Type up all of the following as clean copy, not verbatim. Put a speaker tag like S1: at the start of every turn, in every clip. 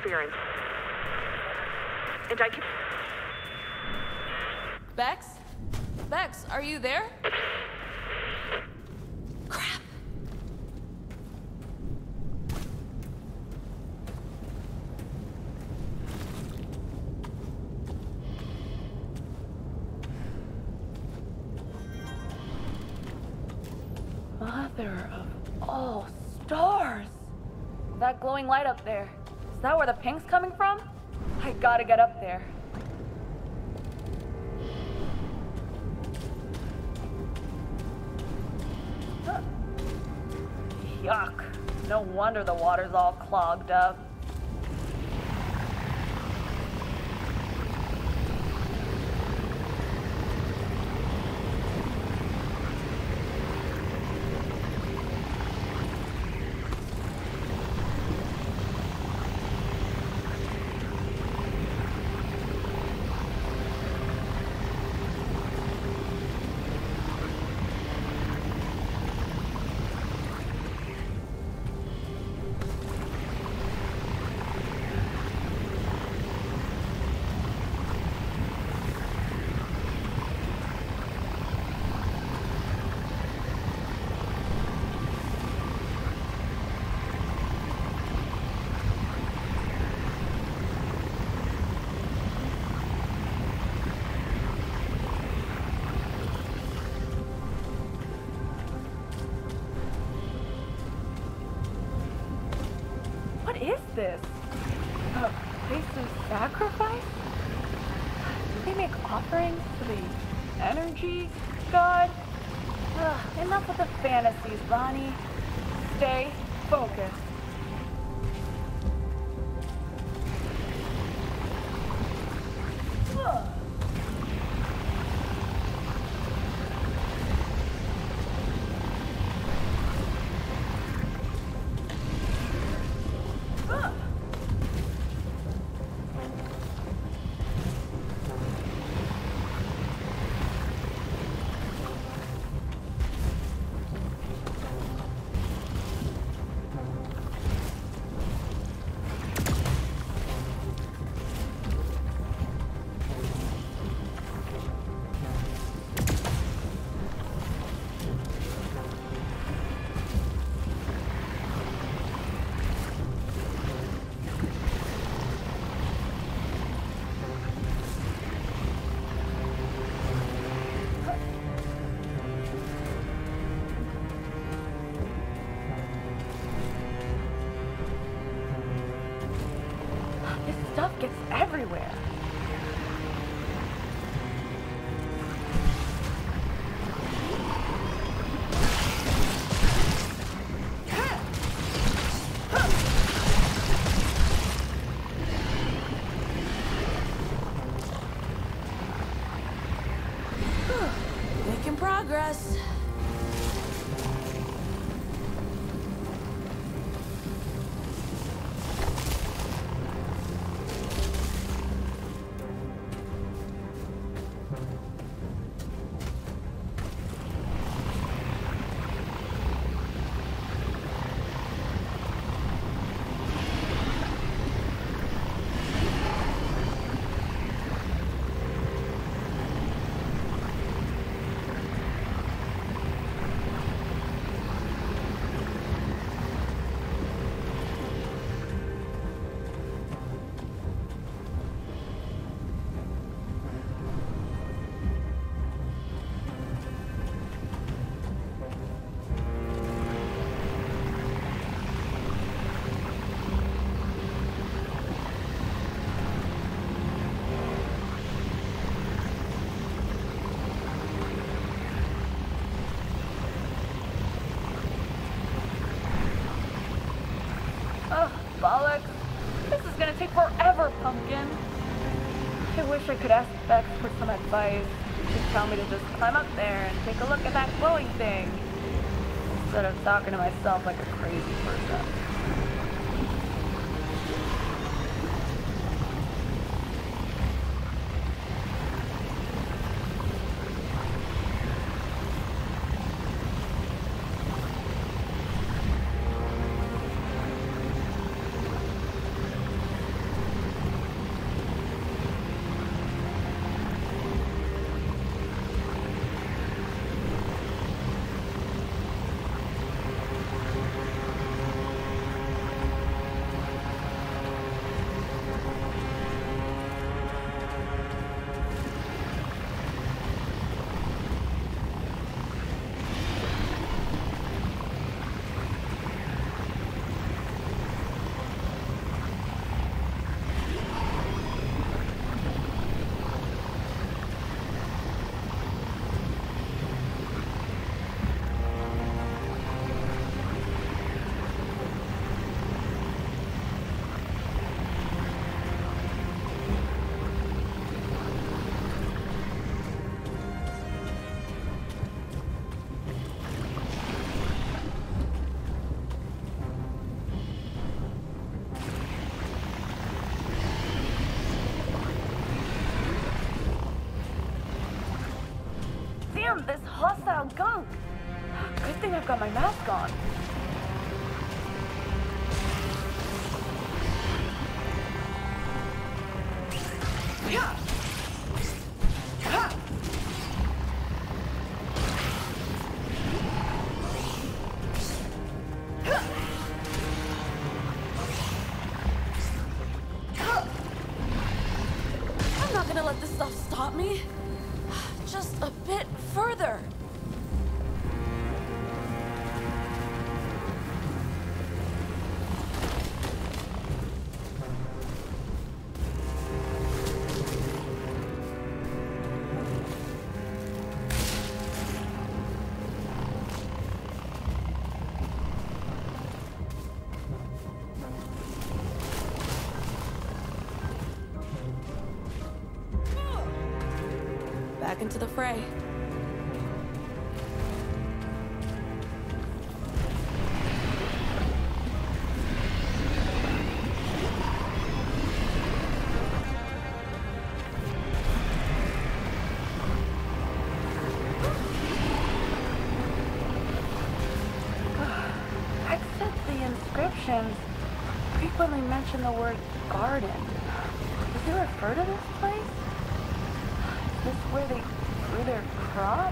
S1: interference. And I can...
S2: Bex? Bex, are you there? Crap!
S3: Mother of all stars! That glowing light up there, is that where the ping's coming from? I gotta get up there. Huh. Yuck. No wonder the water's all clogged up. This? A place of sacrifice? Do they make offerings to the energy god? Enough with the fantasies, Bonnie. Stay focused. Stuff gets everywhere.
S2: Making progress.
S3: Bollocks. This is gonna take forever, Pumpkin. I wish I could ask Bex for some advice. She'd tell me to just climb up there and take a look at that glowing thing, instead of talking to myself like a crazy person. Damn, this hostile gunk! Good thing I've got my mask on. Yeah.
S2: I'm not gonna let this stuff stop me. Just a bit further. Back into the fray.
S3: Except the inscriptions frequently mention the word garden. Does it refer to this place? Is this where they grew their crops?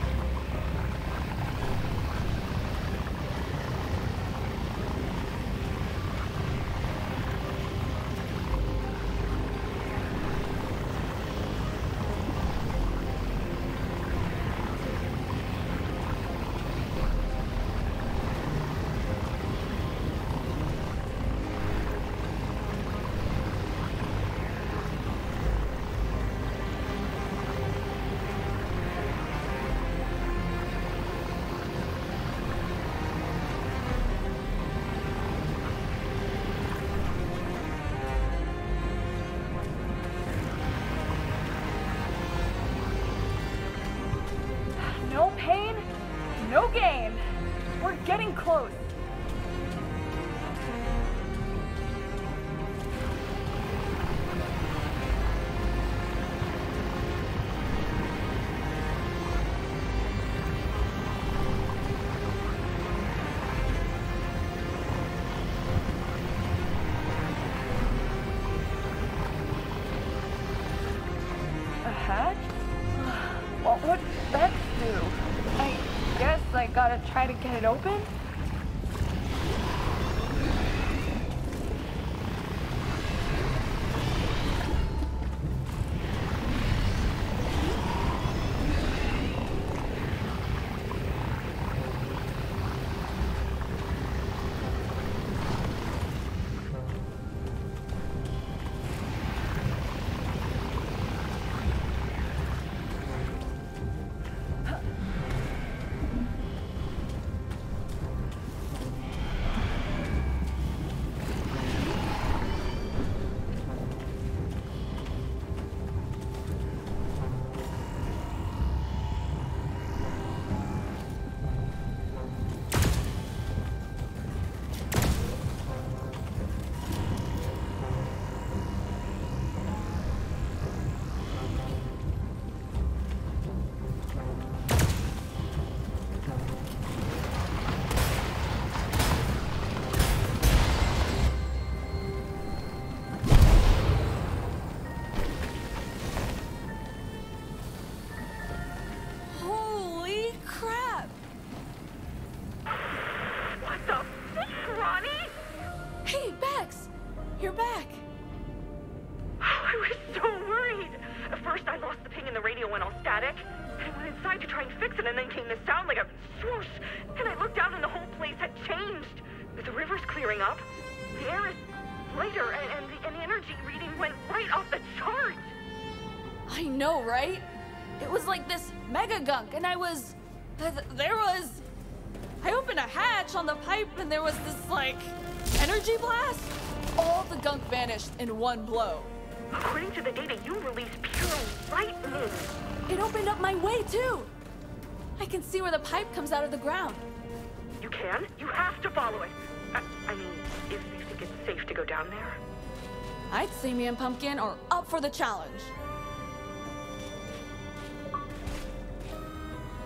S3: No pain, no gain. We're getting close. A hatch? What would Bex do? I guess I gotta try to get it open?
S2: Holy crap!
S3: What the fuck, Ronnie?
S2: Hey, Bex! You're back!
S1: I was so worried. At first, I lost the ping and the radio went all static. And I went inside to try and fix it, and then came this sound like a swoosh. And I looked down, and the whole place had changed. The river's clearing up. The air is lighter, and the energy reading went right off the chart.
S2: I know, right? It was like this mega gunk, and I opened a hatch on the pipe, and there was this, like, energy blast. All the gunk vanished in one blow.
S1: According to the data you released, pure lightning.
S2: It opened up my way, too. I can see where the pipe comes out of the ground.
S1: You can? You have to follow it. I mean, if you think it's safe to go down there.
S2: I'd say me and Pumpkin are up for the challenge.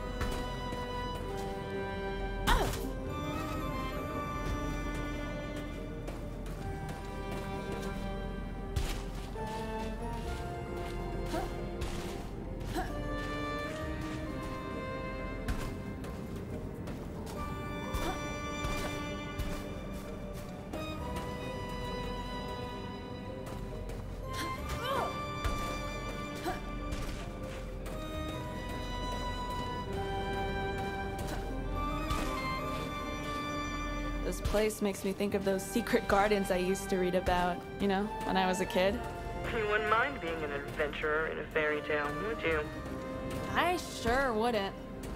S2: This place makes me think of those secret gardens I used to read about, you know, when I was a kid.
S1: You wouldn't mind being an adventurer in a fairy tale, would you?
S2: I sure wouldn't.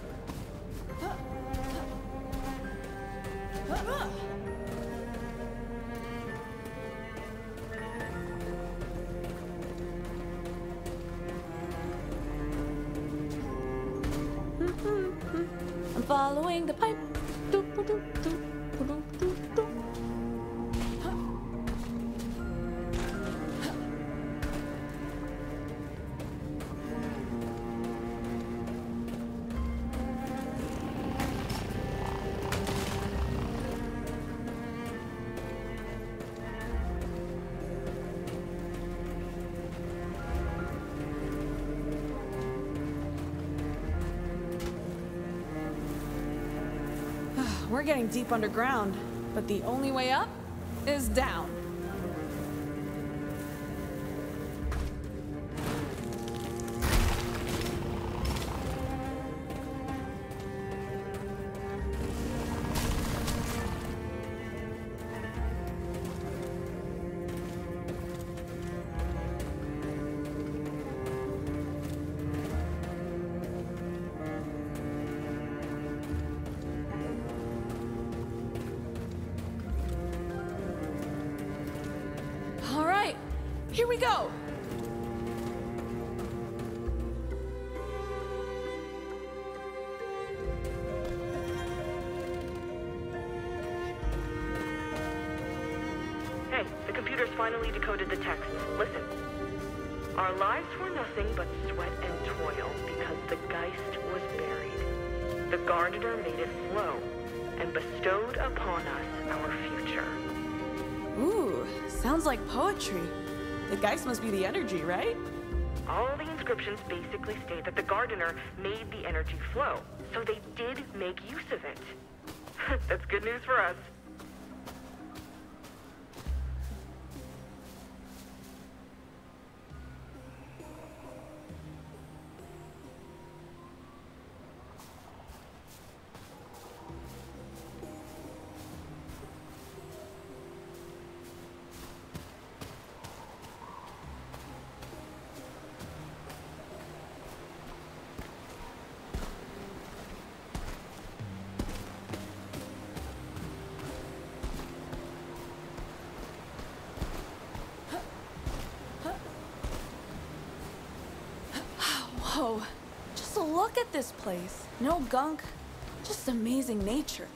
S2: I'm following the pipe. We're getting deep underground, but the only way up is down. Here we go!
S1: Hey, the computer's finally decoded the text. Listen. Our lives were nothing but sweat and toil because the Geist was buried. The Gardener made it flow and bestowed upon us our future.
S2: Ooh, sounds like poetry. The Geist must be the energy, right?
S1: All the inscriptions basically state that the Gardener made the energy flow, so they did make use of it. That's good news for us.
S2: Whoa, just look at this place. No gunk, just amazing nature.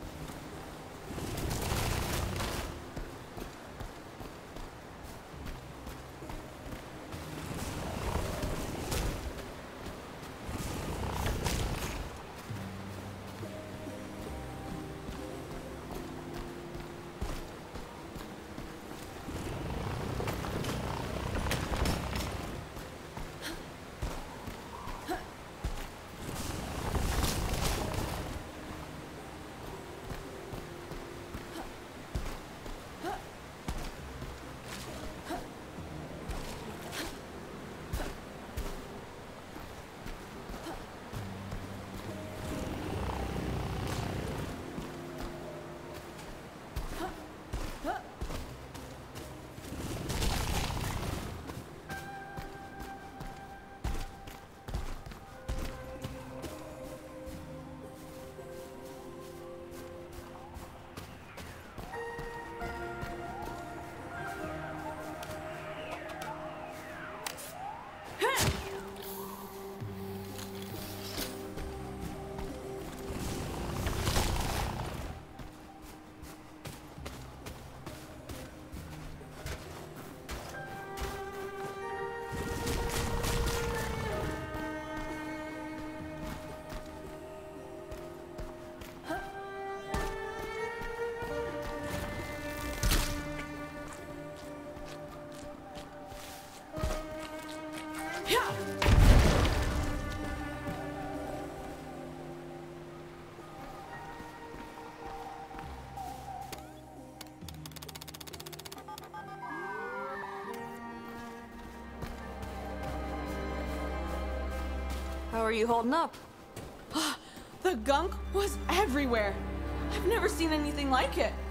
S2: How are you holding up? The gunk was everywhere. I've never seen anything like it.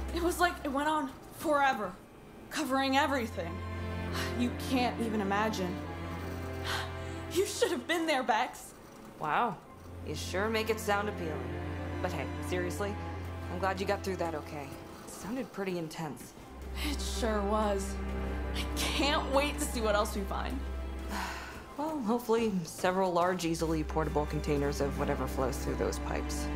S2: It was like it went on forever, covering everything. You can't even imagine. You should have been there, Bex.
S1: Wow, you sure make it sound appealing. But hey, seriously, I'm glad you got through that okay. It sounded pretty intense.
S2: It sure was. I can't wait to see what else we find.
S1: Well, hopefully several large, easily portable containers of whatever flows through those pipes.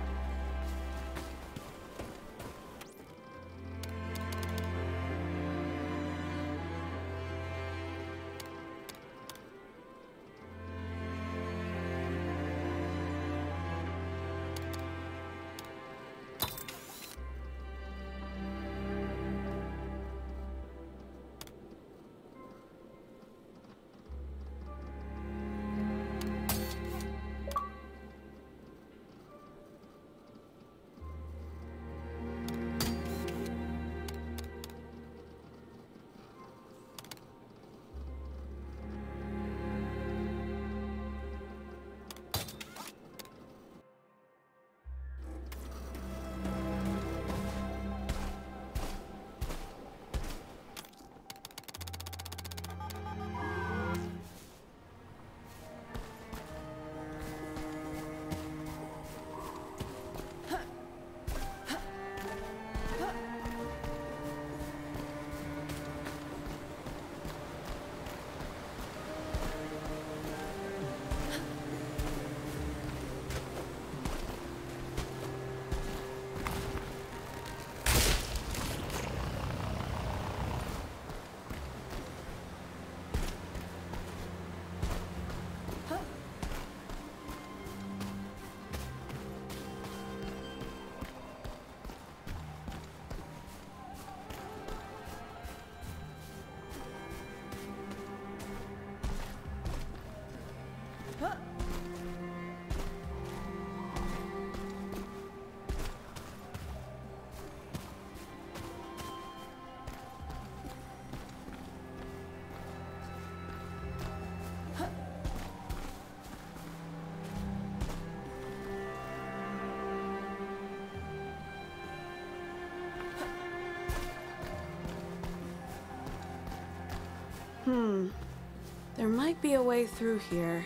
S2: There might be a way through here.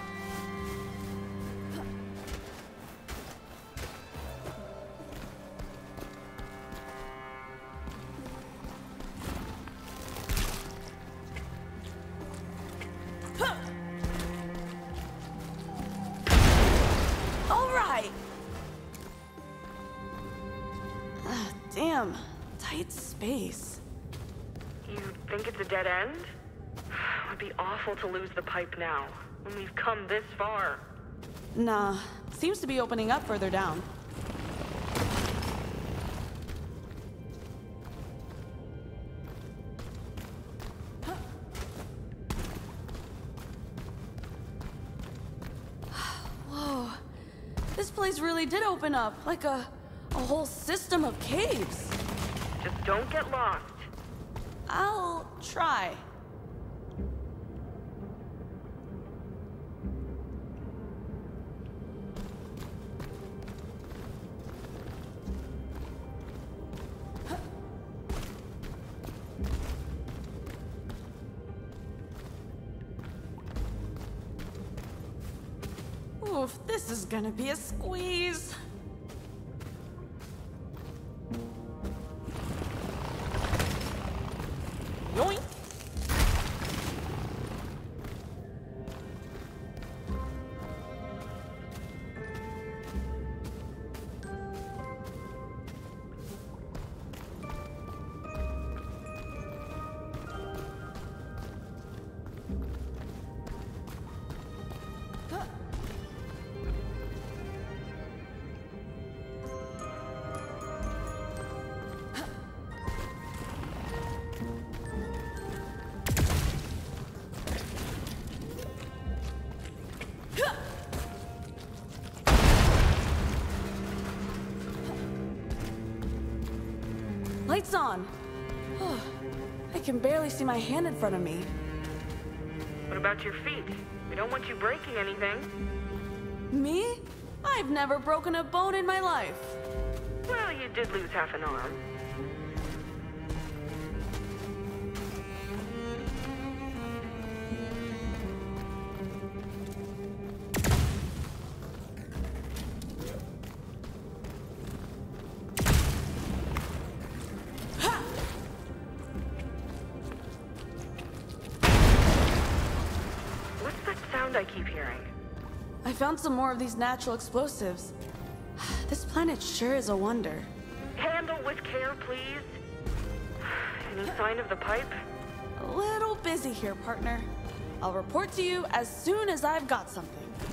S2: All right. Damn, tight space.
S1: You think it's a dead end? It would be awful to lose the pipe now, when we've come this far.
S2: Nah, seems to be opening up further down. Whoa, this place really did open up, like a whole system of caves.
S1: Just don't get lost.
S2: I'll try. Oof, this is gonna be a squeeze. Yoink! Lights on. I can barely see my hand in front of me.
S1: What about your feet? We don't want you breaking anything.
S2: Me? I've never broken a bone in my life.
S1: Well, you did lose half an arm. What's that sound I keep hearing?
S2: I found some more of these natural explosives. This planet sure is a wonder.
S1: Handle with care, please. Any sign of the pipe?
S2: A little busy here, partner. I'll report to you as soon as I've got something.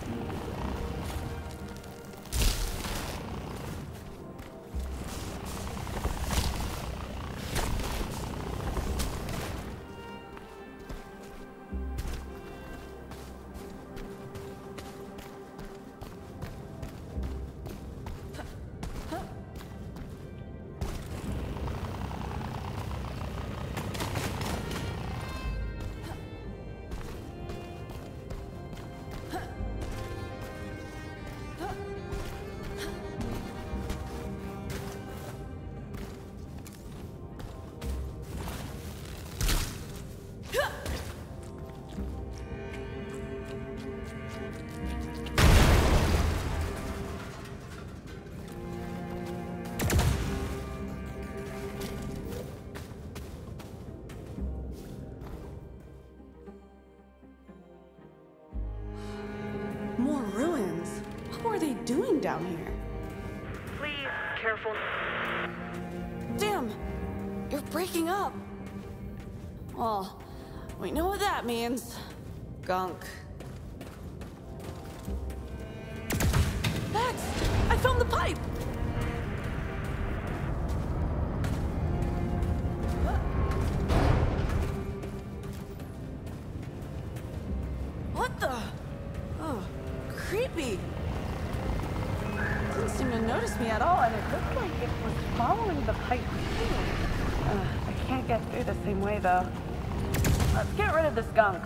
S2: More ruins? What were they doing down here?
S1: Please, careful.
S2: Damn! You're breaking up! Well, we know what that means. Gunk. Max! I found the pipe! What the? Oh, creepy. Didn't seem to notice me at all.
S3: And it looked like it was following the pipe too. I can't get through the same way though. Let's get rid of this gunk.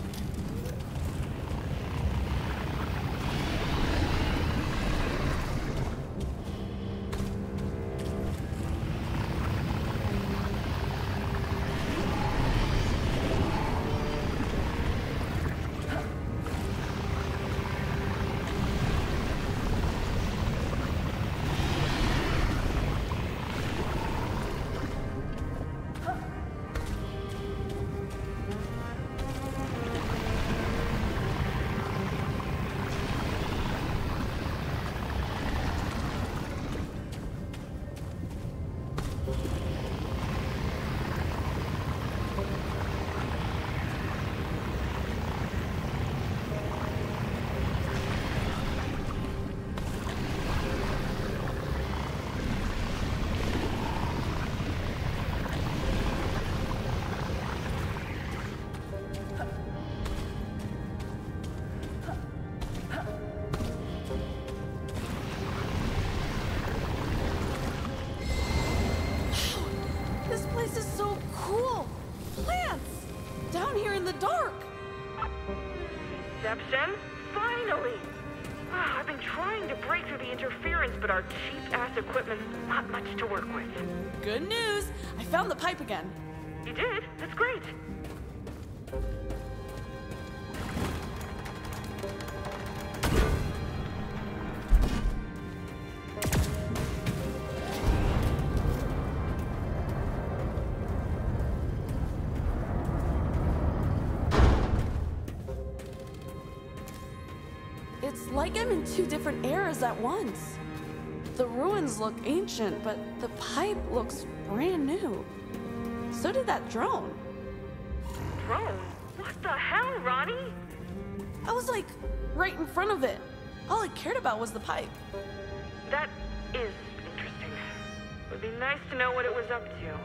S1: Inception? Finally! Ah, I've been trying to break through the interference, but our cheap-ass equipment's not much to work with.
S2: Good news! I found the pipe again.
S1: You did? That's great.
S2: It's like I'm in two different eras at once. The ruins look ancient, but the pipe looks brand new. So did that drone.
S1: Drone? What the hell, Ronnie?
S2: I was like right in front of it. All I cared about was the pipe.
S1: That is interesting. Would be nice to know what it was up to.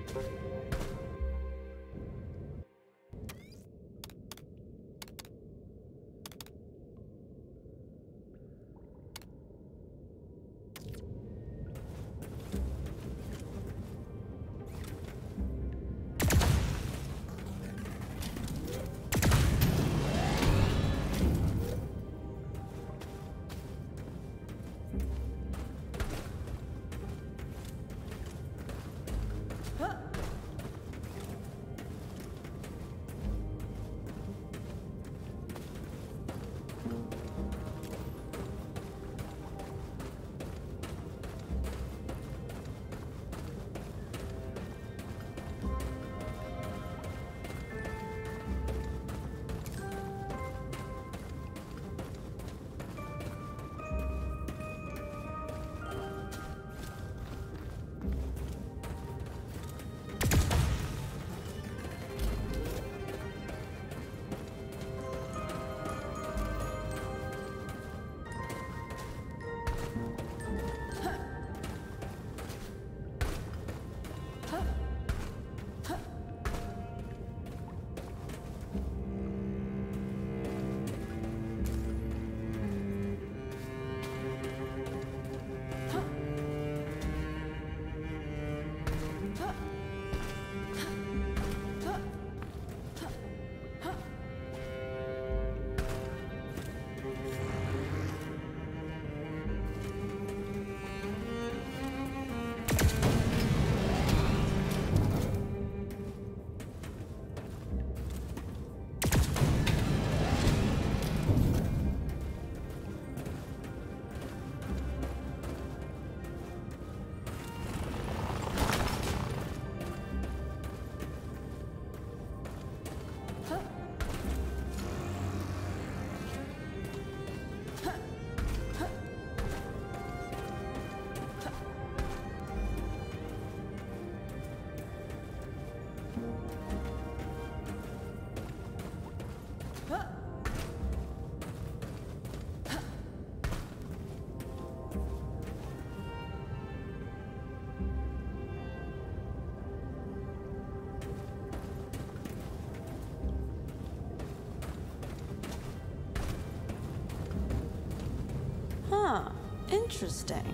S2: Huh. Interesting.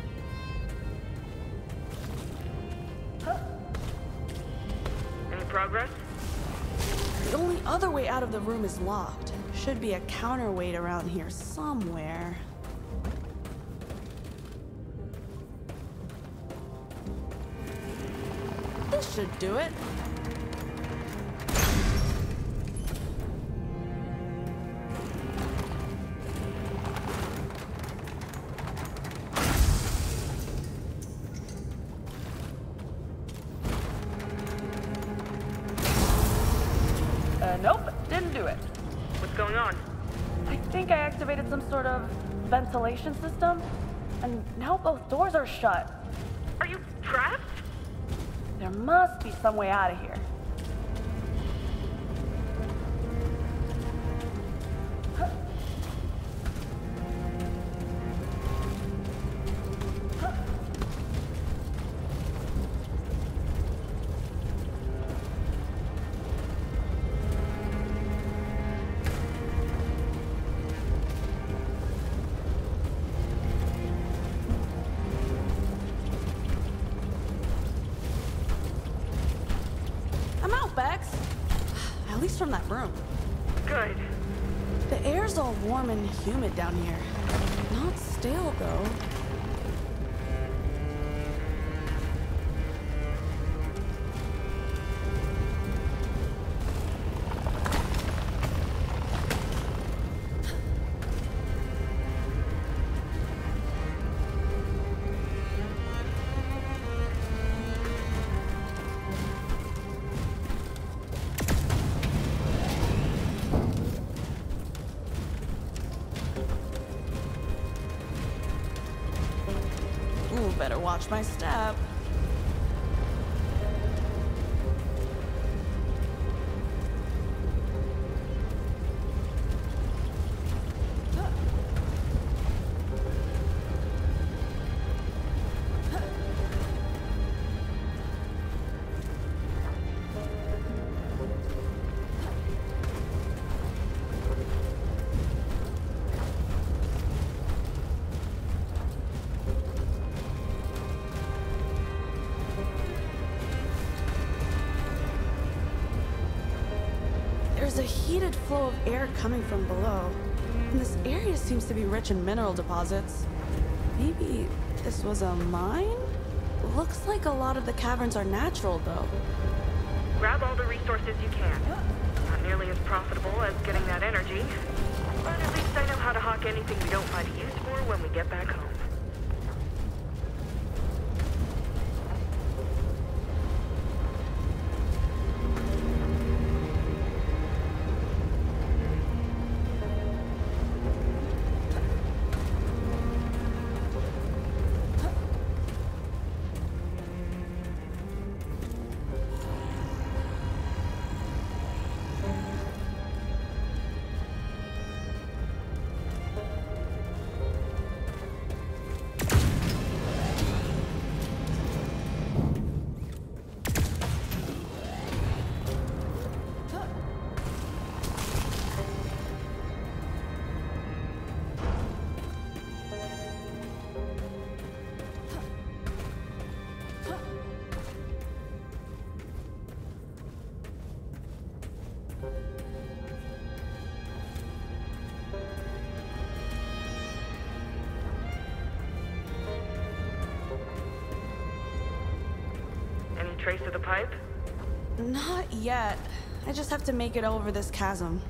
S1: Any progress?
S2: The only other way out of the room is locked. Should be a counterweight around here somewhere. This should do it.
S3: Nope, didn't do it.
S1: What's going on?
S3: I think I activated some sort of ventilation system, and now both doors are shut.
S1: Are you trapped?
S3: There must be some way out of here.
S2: Bex. At least from that room.
S1: Good.
S2: The air's all warm and humid down here. Not stale, though. Better watch my step. There's a heated flow of air coming from below, and this area seems to be rich in mineral deposits. Maybe this was a mine? Looks like a lot of the caverns are natural, though.
S1: Grab all the resources you can. Not nearly as profitable as getting that energy, but at least I know how to hawk anything we don't find a use for when we get back home. Trace of the pipe?
S2: Not yet. I just have to make it over this chasm.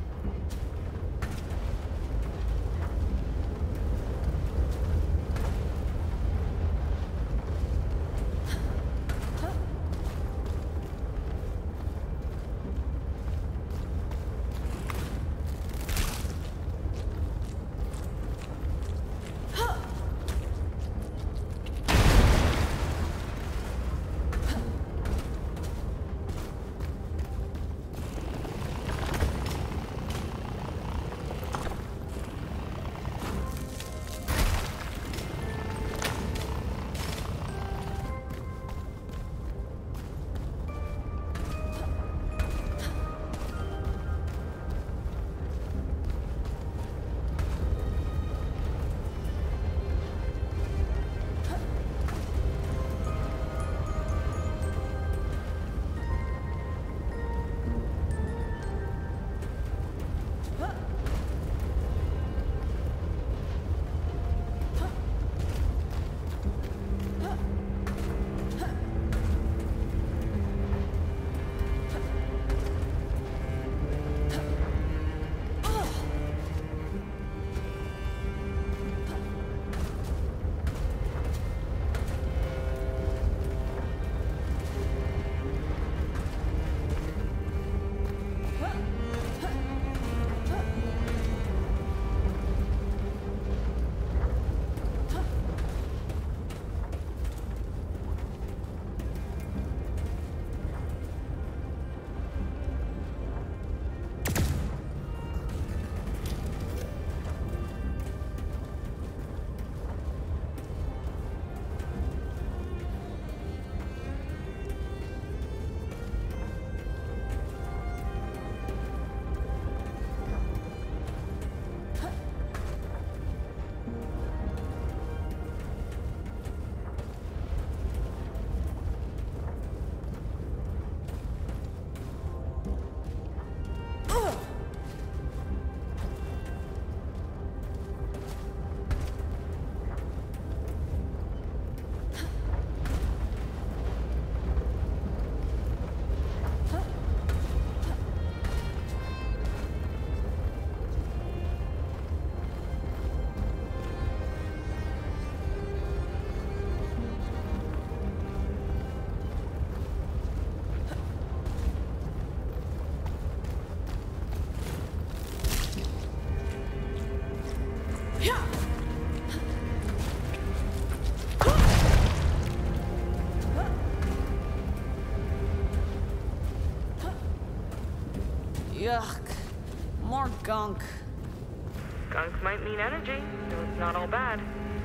S2: Yuck. More gunk.
S1: Gunk might mean energy, so it's not all bad.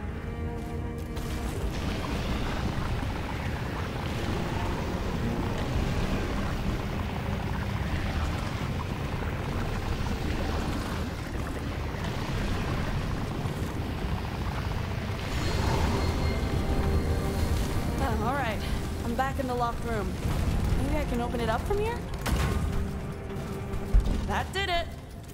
S2: All right. I'm back in the locked room. Maybe I can open it up from here? That did it.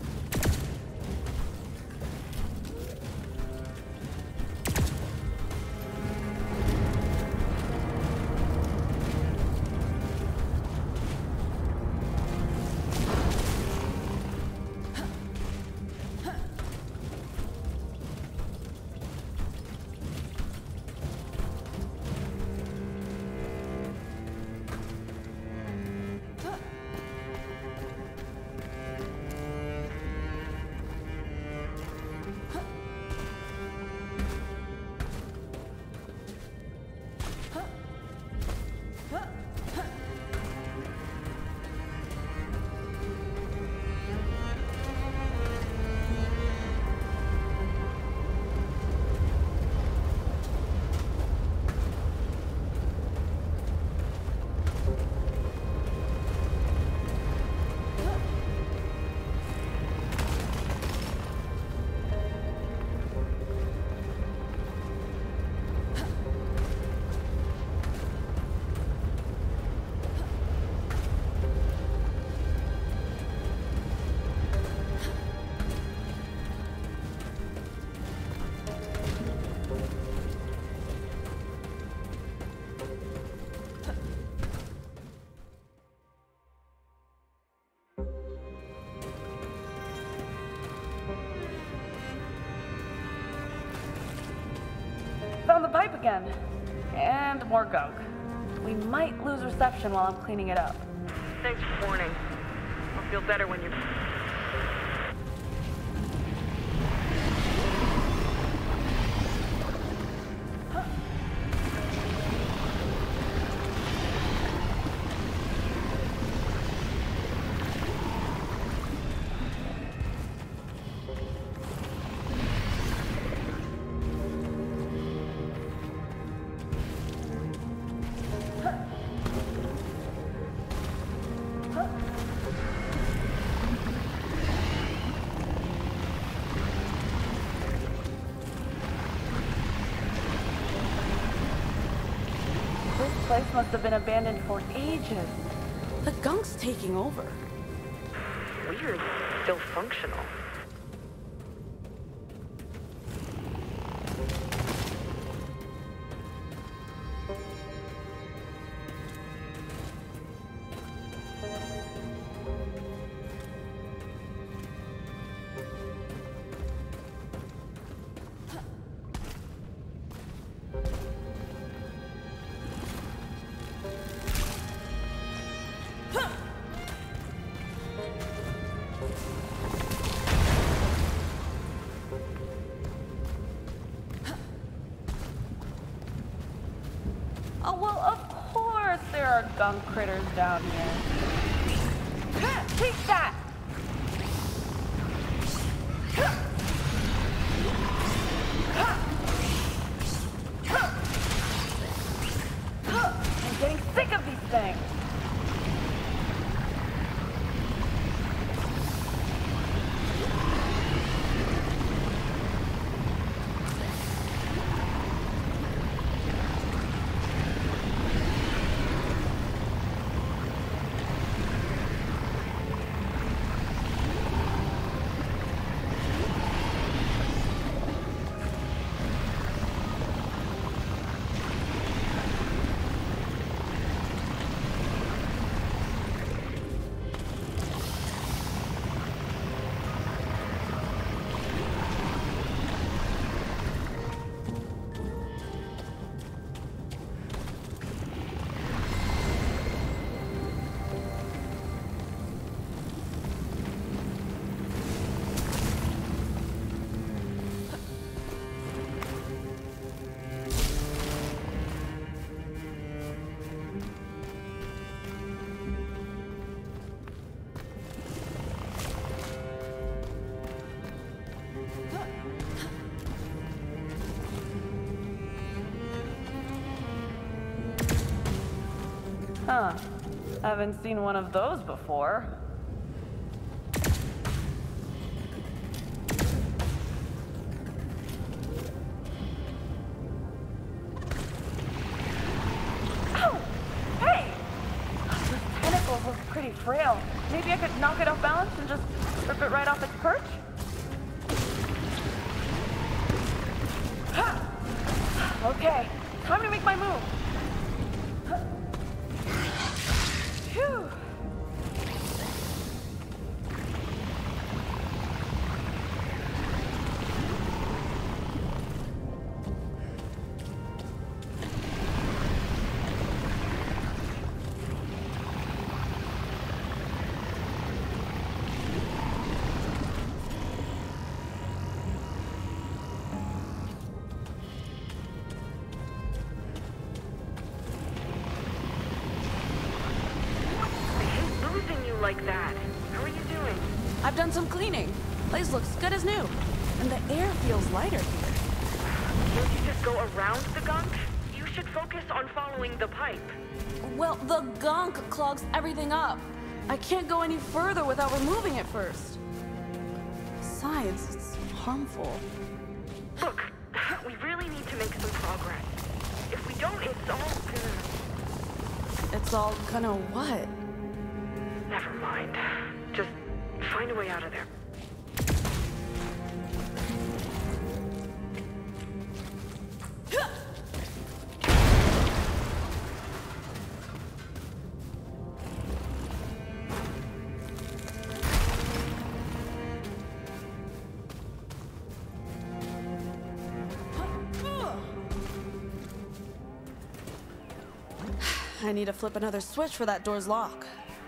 S3: Found the pipe again. And more gunk. We might lose reception while I'm cleaning it up.
S1: Thanks for warning. I'll feel better when you're...
S3: This place must have been abandoned for ages.
S2: The gunk's taking over.
S1: Weird. Still functional.
S3: Oh, well, of course there are gunk critters down here. Take that! I'm getting sick of these things. Huh. Haven't seen one of those before. Ow! Hey! Those tentacles look pretty frail. Maybe I could knock it off balance and just rip it right off its perch? Okay, time to make my move. Phew.
S1: Like that. How are you doing?
S2: I've done some cleaning. Place looks good as new. And the air feels lighter here.
S1: Can't you just go around the gunk? You should focus on following the pipe.
S2: Well, the gunk clogs everything up. I can't go any further without removing it first. Besides, it's harmful.
S1: Look, we really need to make some progress. If we don't, it's all
S2: It's all gonna what?
S1: Never mind. Just find a way out of there.
S2: I need to flip another switch for that door's lock.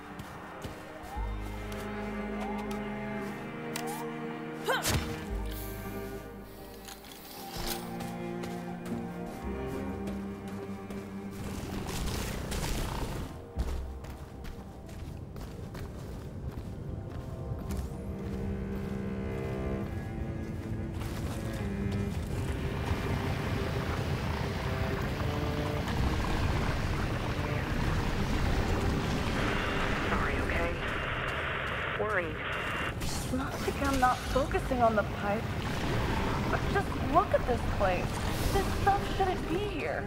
S1: Worried.
S3: It's not like I'm not focusing on the pipe. But just look at this place. This stuff shouldn't be here.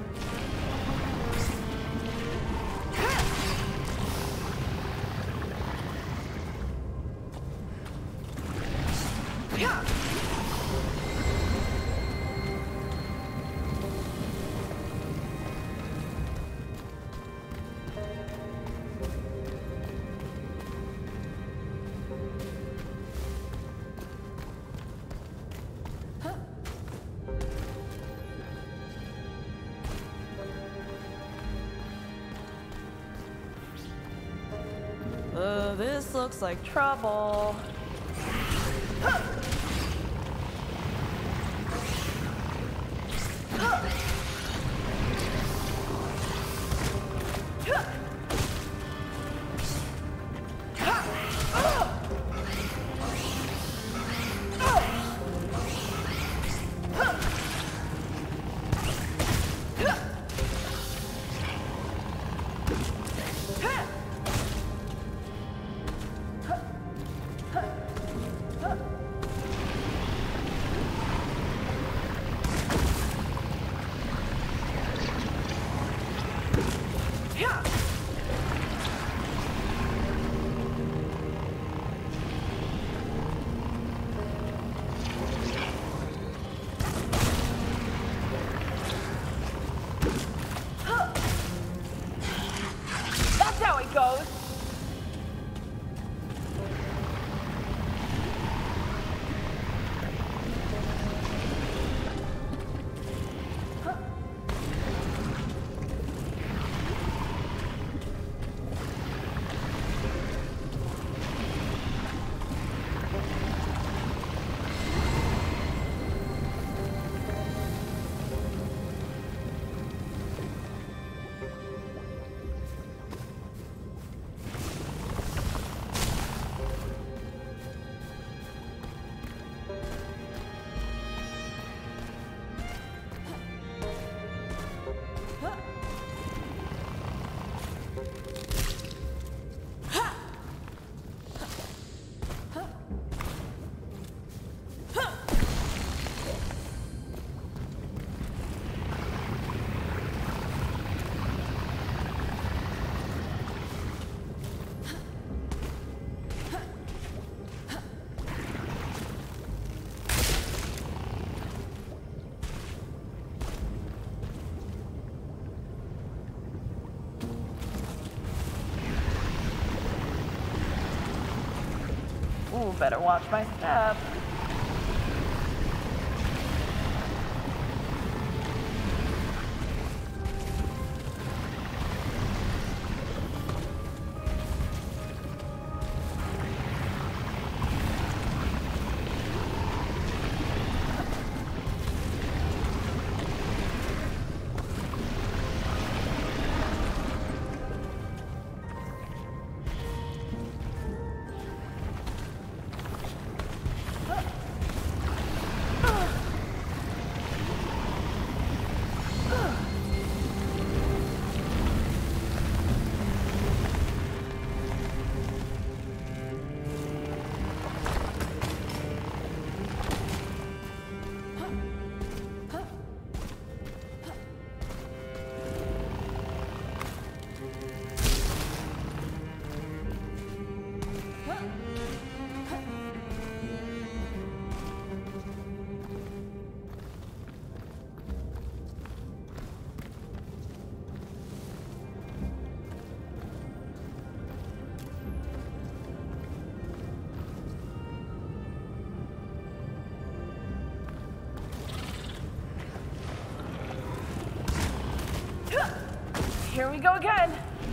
S2: This looks like
S3: Trouble. Ooh, better watch my step. Here we go again.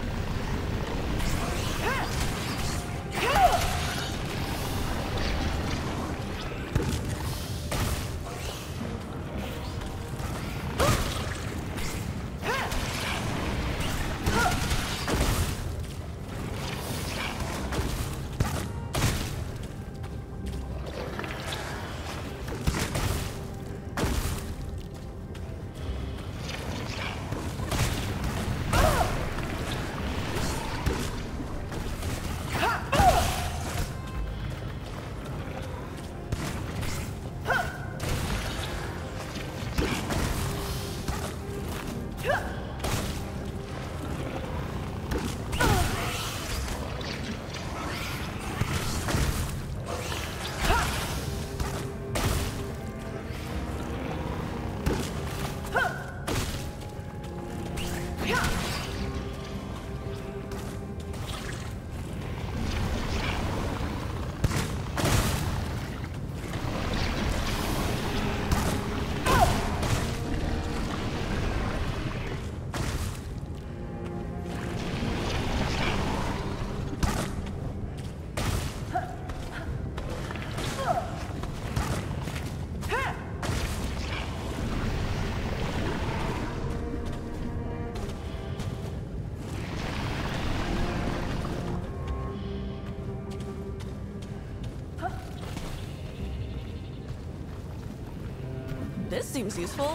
S2: This seems useful.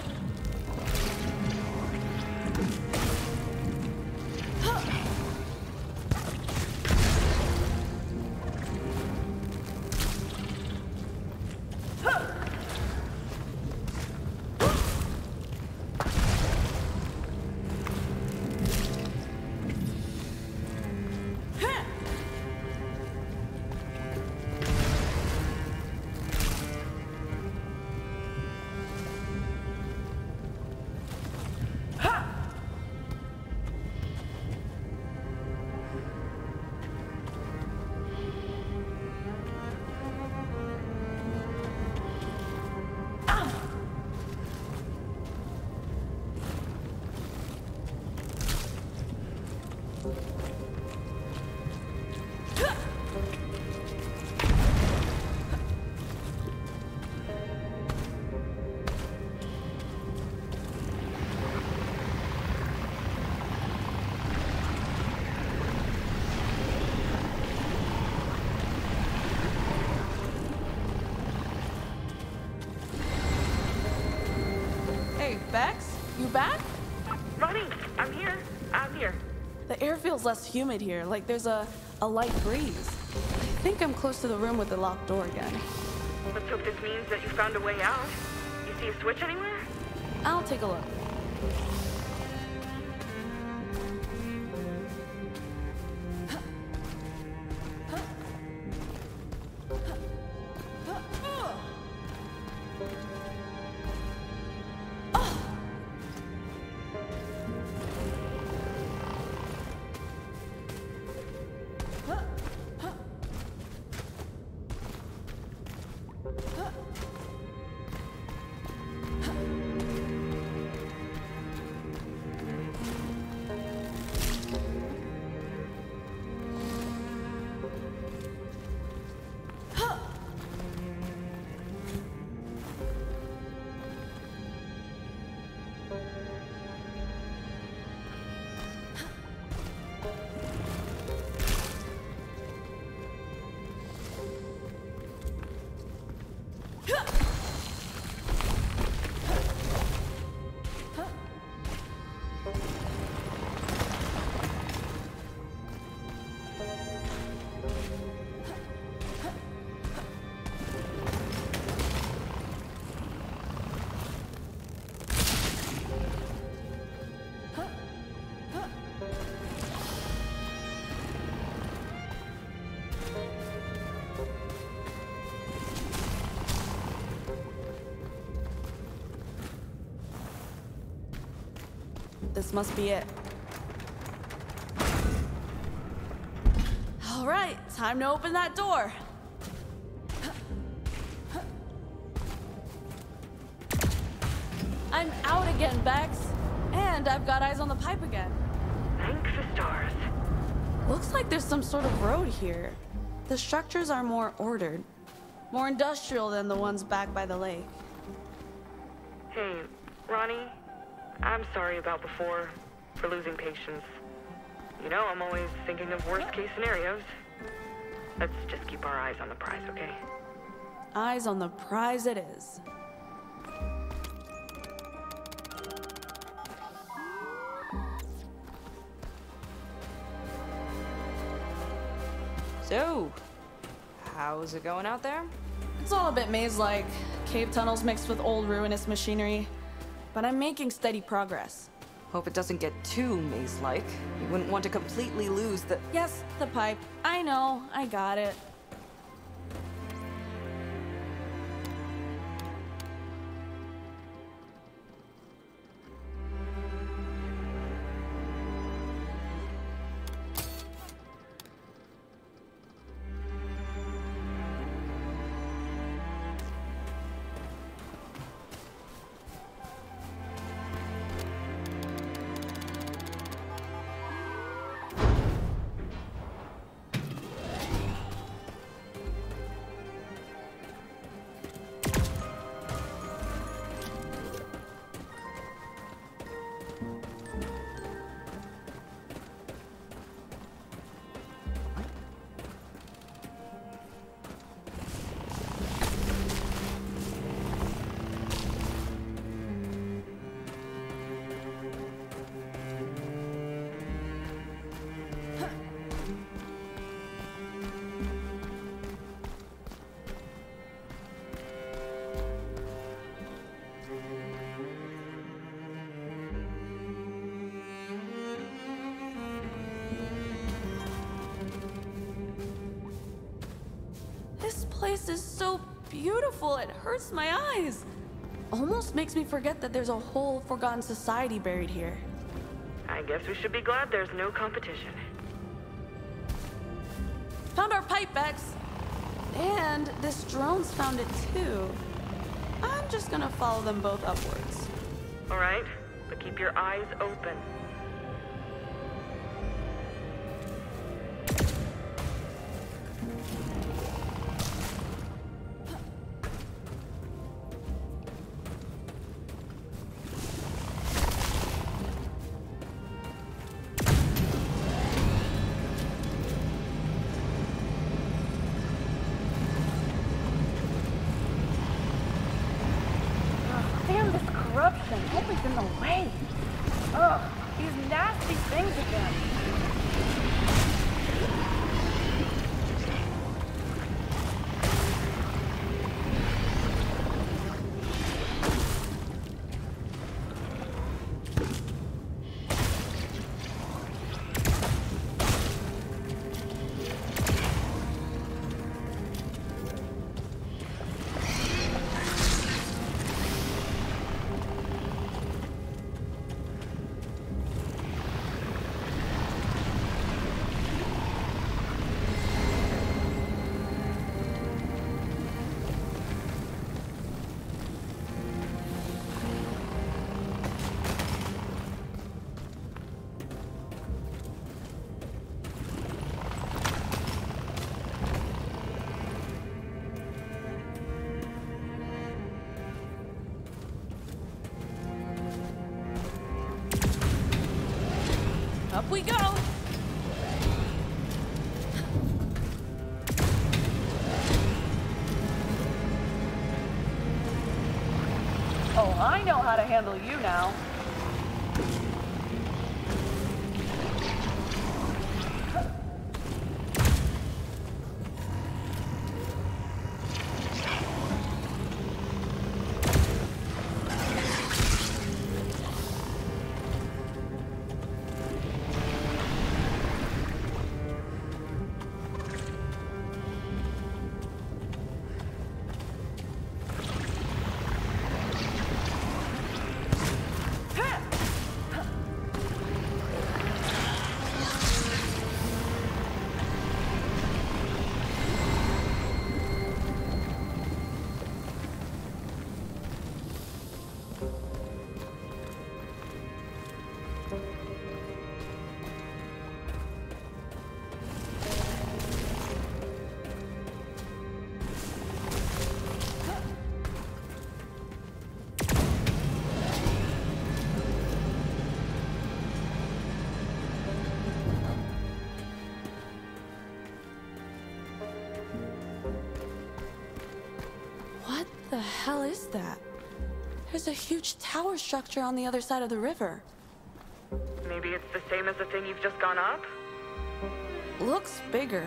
S2: Bex, you back?
S1: Ronnie, I'm here. I'm here.
S2: The air feels less humid here, like there's a light breeze. I think I'm close to the room with the locked door again.
S1: Let's hope this means that you found a way out. You see a switch anywhere?
S2: I'll take a look. This must be it. All right, time to open that door. I'm out again, Bex. And I've got eyes on the pipe again.
S1: Thank the stars.
S2: Looks like there's some sort of road here. The structures are more ordered, more industrial than the ones back by the lake.
S1: Hey, Ronnie, I'm sorry about before, for losing patience. You know, I'm always thinking of worst-case scenarios. Let's just keep our eyes on the prize, okay?
S2: Eyes on the prize it is.
S4: So, how's it going out there?
S2: It's all a bit maze-like. Cave tunnels mixed with old ruinous machinery. But I'm making steady progress.
S4: Hope it doesn't get too maze-like. You wouldn't want to completely lose the...
S2: Yes, the pipe. I know, I got it. This place is so beautiful, it hurts my eyes. Almost makes me forget that there's a whole forgotten society buried here.
S1: I guess we should be glad there's no competition.
S2: Found our pipe, Bex. And this drone's found it too. I'm just gonna follow them both upwards.
S1: All right, but keep your eyes open.
S3: Damn this corruption, always in the way. Ugh, these nasty things again.
S2: Up we go!
S3: Oh, I know how to handle you now.
S2: What the hell is that? There's a huge tower structure on the other side of the river.
S1: Maybe it's the same as the thing you've just gone up?
S2: Looks bigger.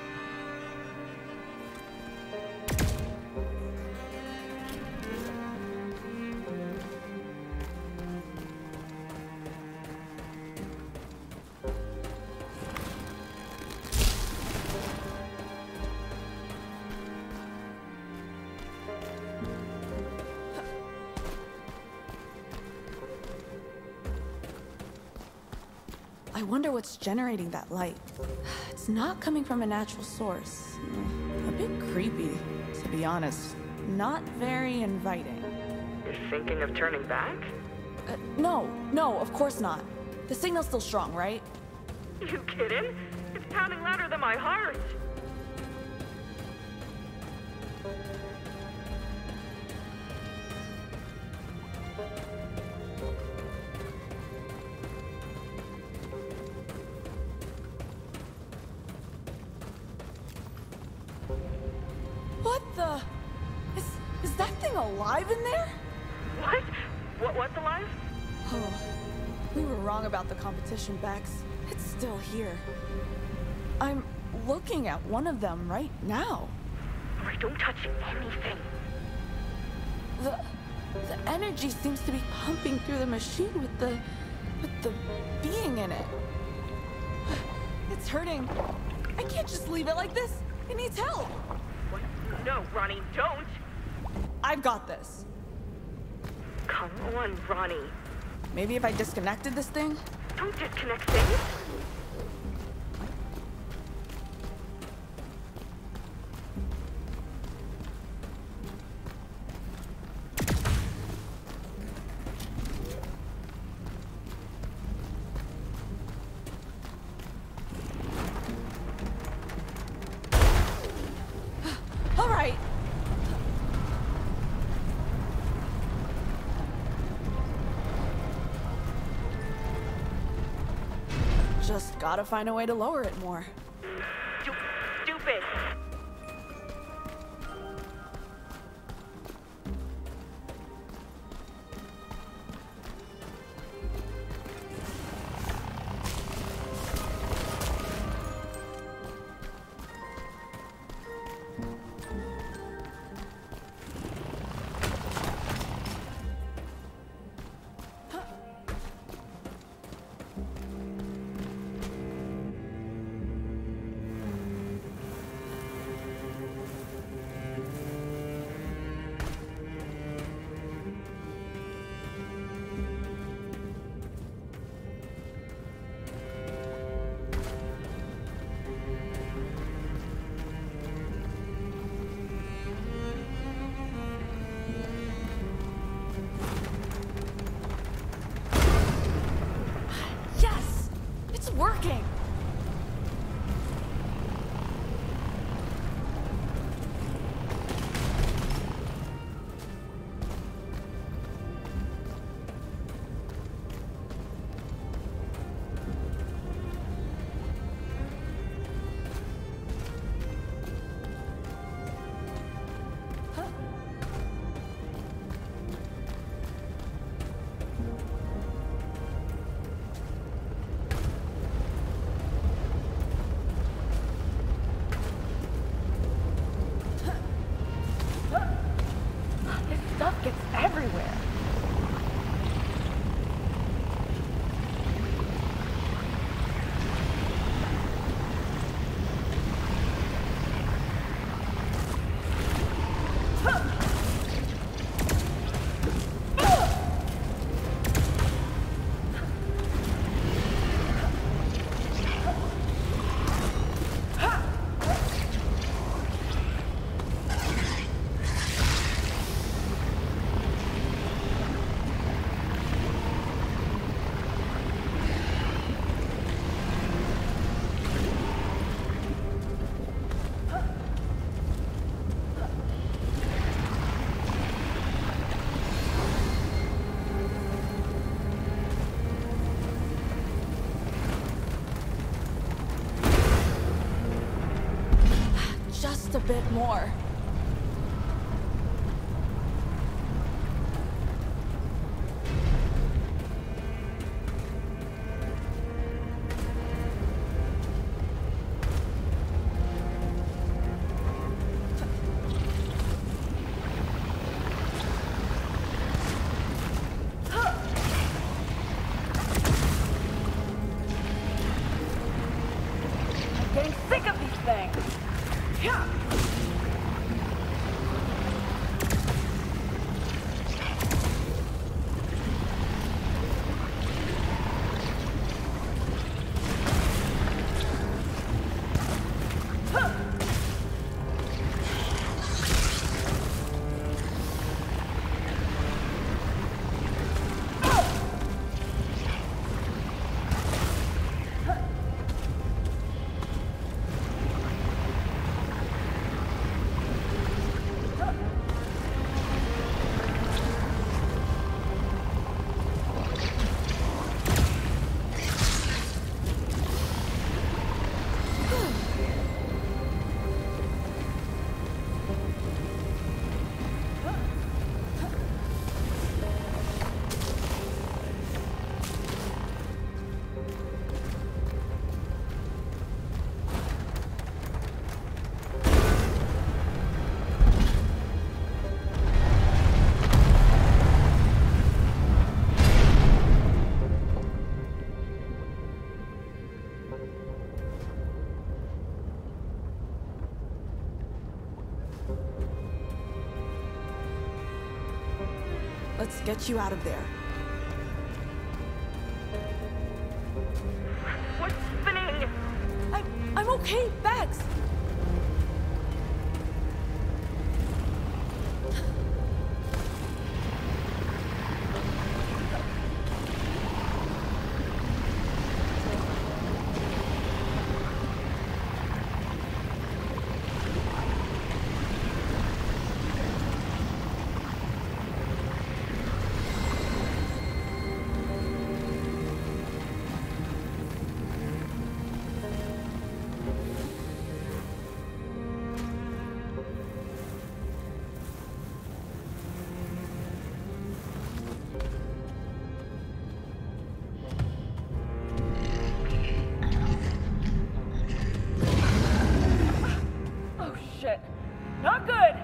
S2: I wonder what's generating that light. It's not coming from a natural source. A bit creepy, to be honest. Not very inviting.
S1: You're thinking of turning back?
S2: No, of course not. The signal's still strong, right?
S1: You kidding? It's pounding louder than my heart.
S2: What the? Is that thing alive in there?
S1: What's alive?
S2: Oh, we were wrong about the competition, Bex. It's still here. I'm looking at one of them right now.
S1: Alright, don't touch anything.
S2: The energy seems to be pumping through the machine with the being in it. It's hurting. I can't just leave it like this. It needs help.
S1: What? No, Ronnie, don't!
S2: I've got this.
S1: Come on, Ronnie.
S2: Maybe if I disconnected this thing?
S1: Don't disconnect things.
S2: All right. Just gotta find a way to lower it more.
S1: Stupid.
S2: Just a bit more.
S3: Getting sick of these things. Yeah.
S2: Let's get you out of there.
S1: What's happening?
S2: I'm okay, Bex!
S3: Oh shit. Not good.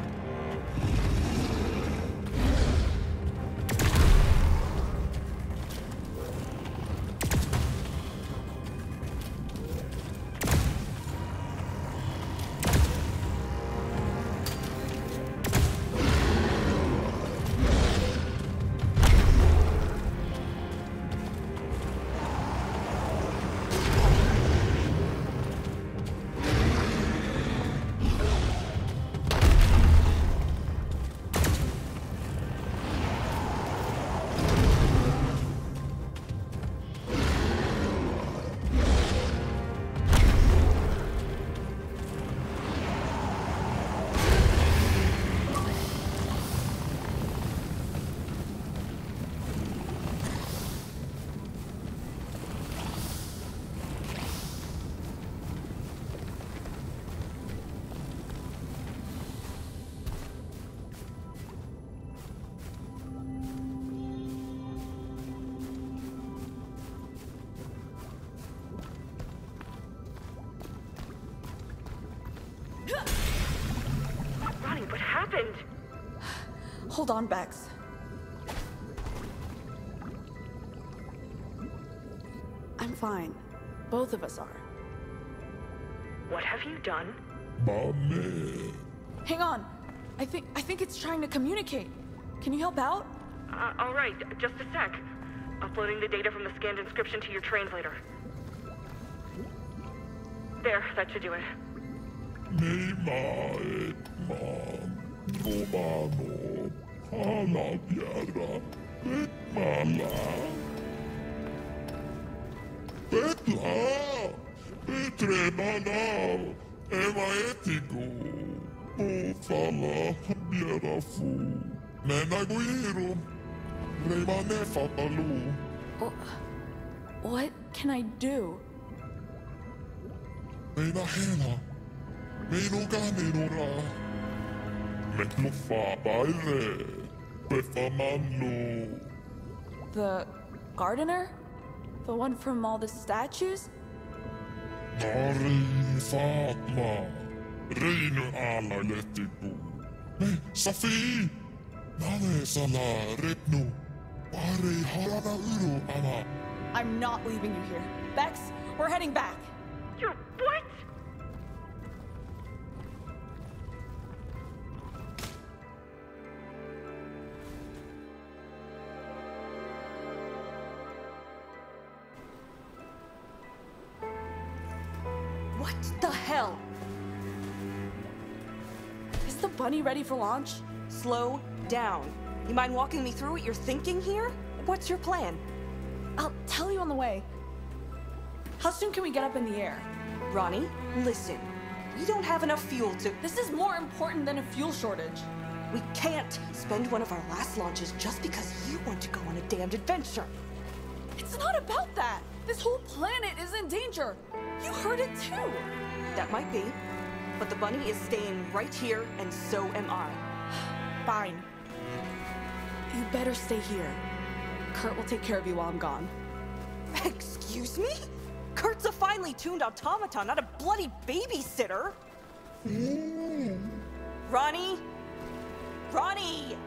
S1: Ronnie, what happened?
S2: Hold on, Bex. I'm fine. Both of us are.
S1: What have you done?
S5: Mame.
S2: Hang on. I think it's trying to communicate. Can you help out?
S1: All right, just a sec. Uploading the data from the scanned inscription to your translator. There, that should do it.
S5: May maet mam romano hala piedra et mala petla petre banal ema etigo o fala biera fu menaguiro remane fatalu.
S2: What can I do?
S5: Reina Hela Meinunganirora. Metlufa baire. Befamanlo.
S2: The gardener? The one from all the statues?
S5: Nari Fatma. Reinu ala letiku. Safi. Nale sala repnu. Pare harana uru ana.
S2: I'm not leaving you here. Bex, we're heading back.
S1: You're what?
S4: What the hell?
S2: Is the bunny ready for launch?
S4: Slow down. You mind walking me through what you're thinking here? What's your plan?
S2: I'll tell you on the way. How soon can we get up in the air?
S4: Ronnie, listen. We don't have enough fuel to...
S2: This is more important than a fuel shortage.
S4: We can't spend one of our last launches just because you want to go on a damned adventure.
S2: It's not about that. This whole planet is in danger. You heard it too.
S4: That might be, but the bunny is staying right here, and so am I.
S2: Fine. You better stay here. Kurt will take care of you while I'm gone.
S4: Excuse me? Kurt's a finely tuned automaton, not a bloody babysitter. Ronnie? Ronnie!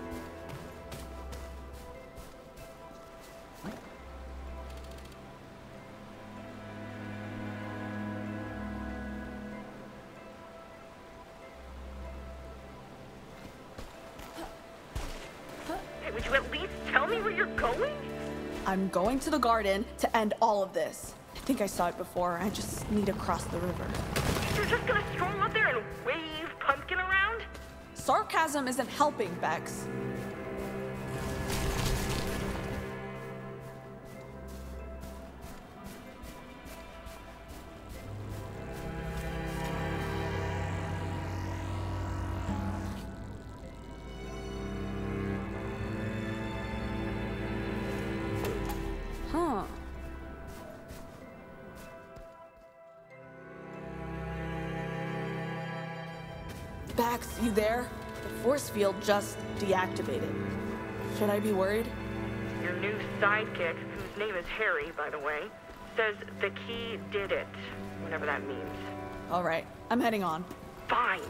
S1: Hey, would you at least tell me where you're going?
S2: I'm going to the garden to end all of this. I think I saw it before. I just need to cross the river.
S1: You're just gonna stroll out there and wave Pumpkin around?
S2: Sarcasm isn't helping, Bex. Huh. Bax, you there? The force field just deactivated. Should I be worried?
S1: Your new sidekick, whose name is Harry, by the way, says the key did it, whatever that means.
S2: All right, I'm heading on.
S1: Fine.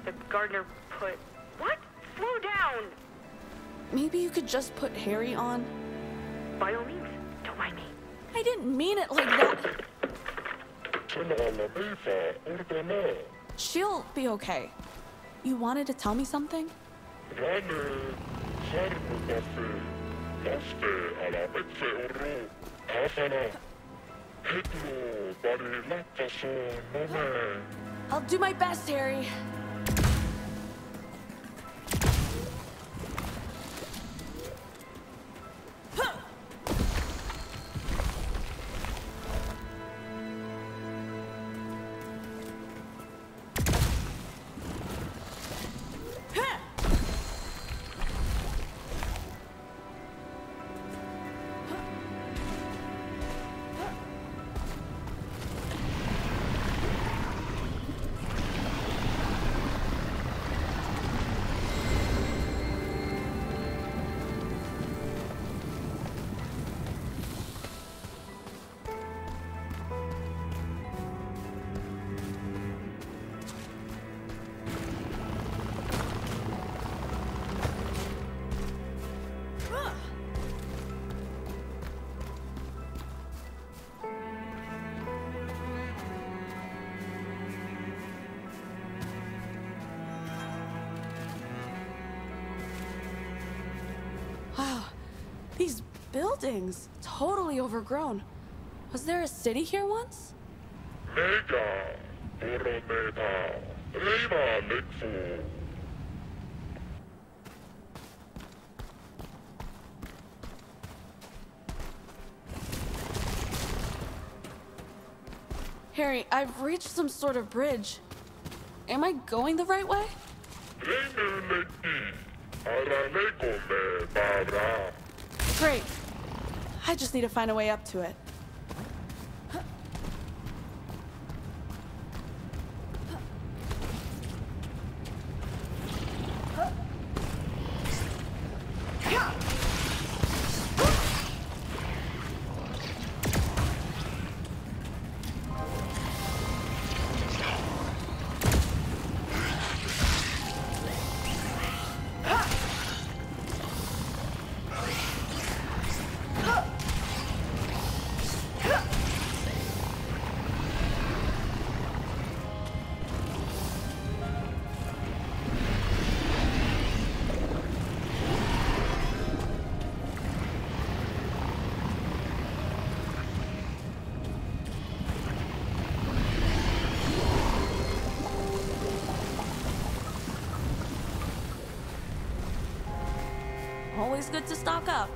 S1: the gardener put... What? Slow down!
S2: Maybe you could just put Harry on?
S1: By all means, don't mind me.
S2: I didn't mean it like that. She'll be okay. You wanted to tell me something? I'll do my best, Harry. Wow, these buildings, totally overgrown. Was there a city here once? Harry, I've reached some sort of bridge. Am I going the right way? Great. I just need to find a way up to it. Always good to stock up.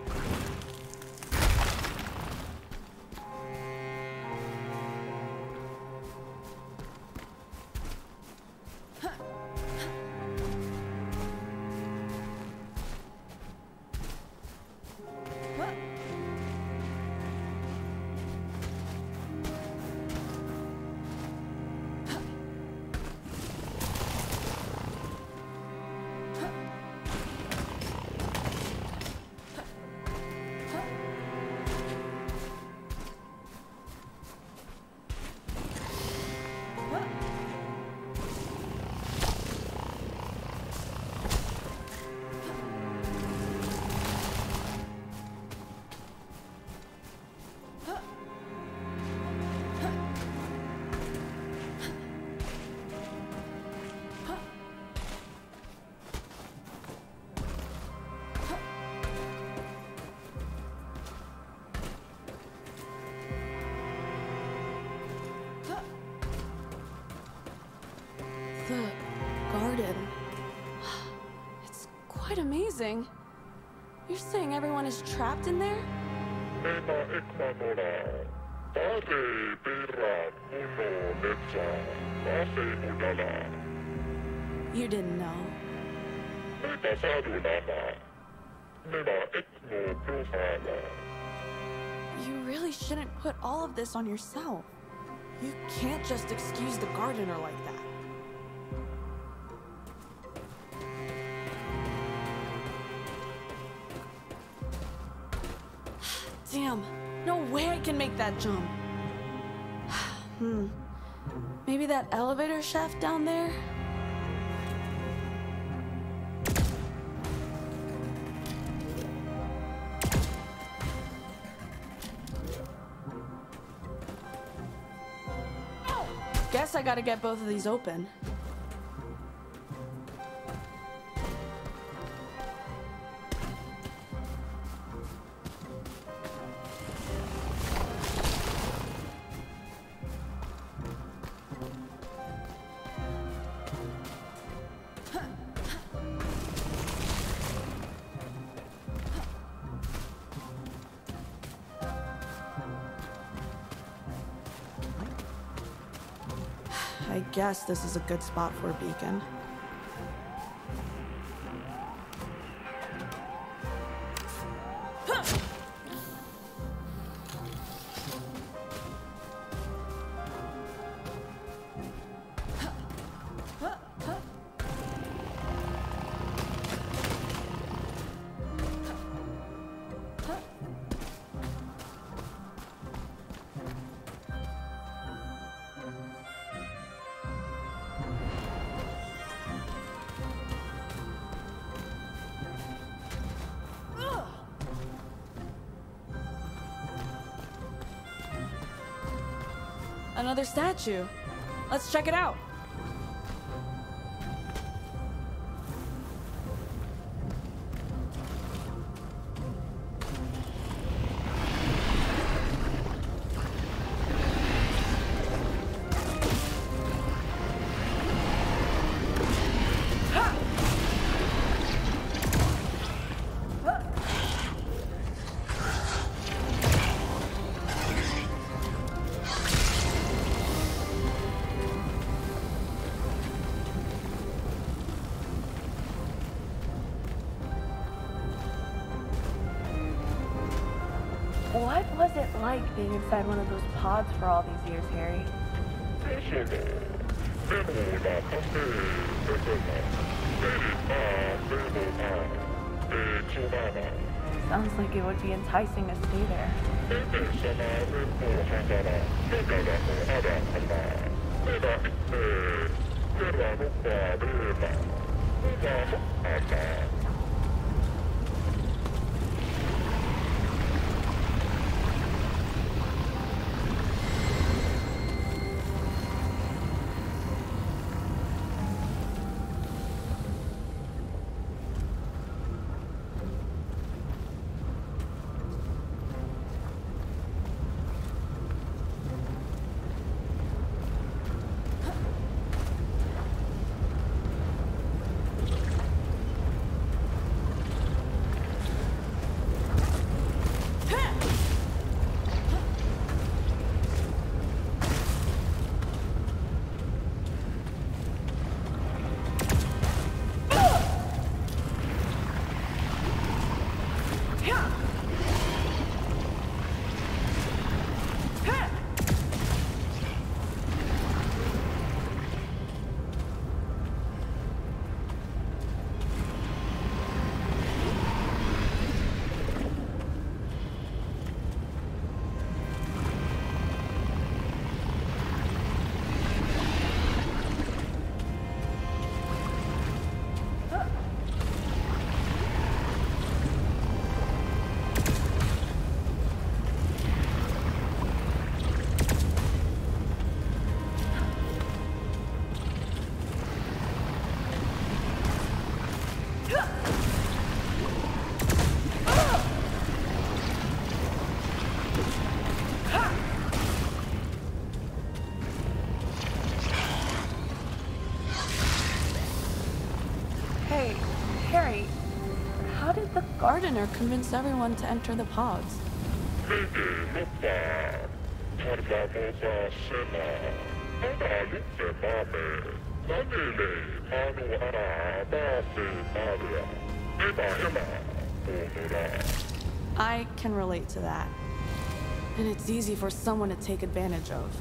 S2: The garden. It's quite amazing. You're saying everyone is trapped in there? You didn't know. You really shouldn't put all of this on yourself. You can't just excuse the gardener like that. Damn, no way I can make that jump. Maybe that elevator shaft down there? Guess I gotta get both of these open. I guess this is a good spot for a beacon. Another statue. Let's check it out.
S3: What was it like being inside one of those pods for all these years, Harry? Sounds like it would be enticing to stay there. Hey, Harry, how did the gardener convince everyone to enter the pods? I can relate to that. And it's easy for someone to take advantage of.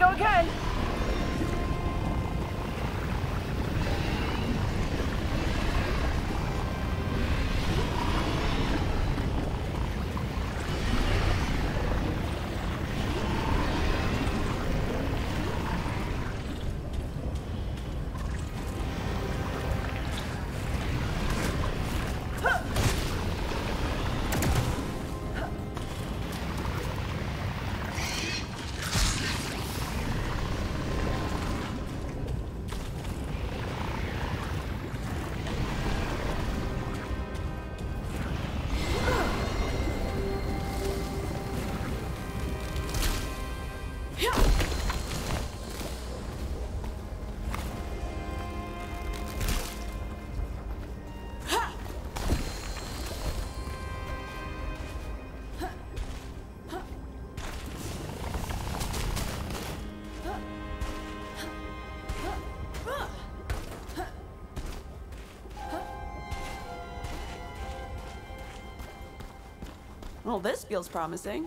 S3: go again.
S2: Well, this feels promising.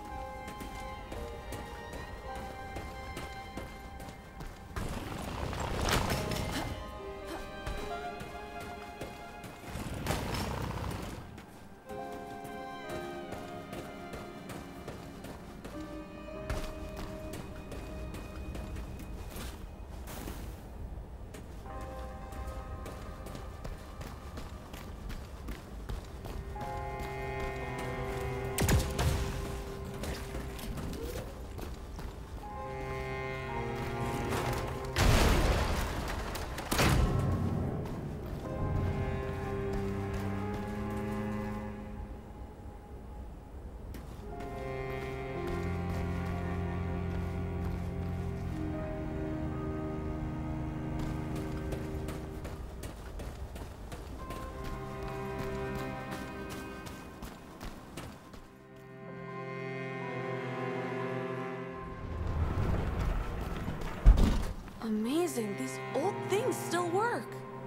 S2: Amazing, these old things still work.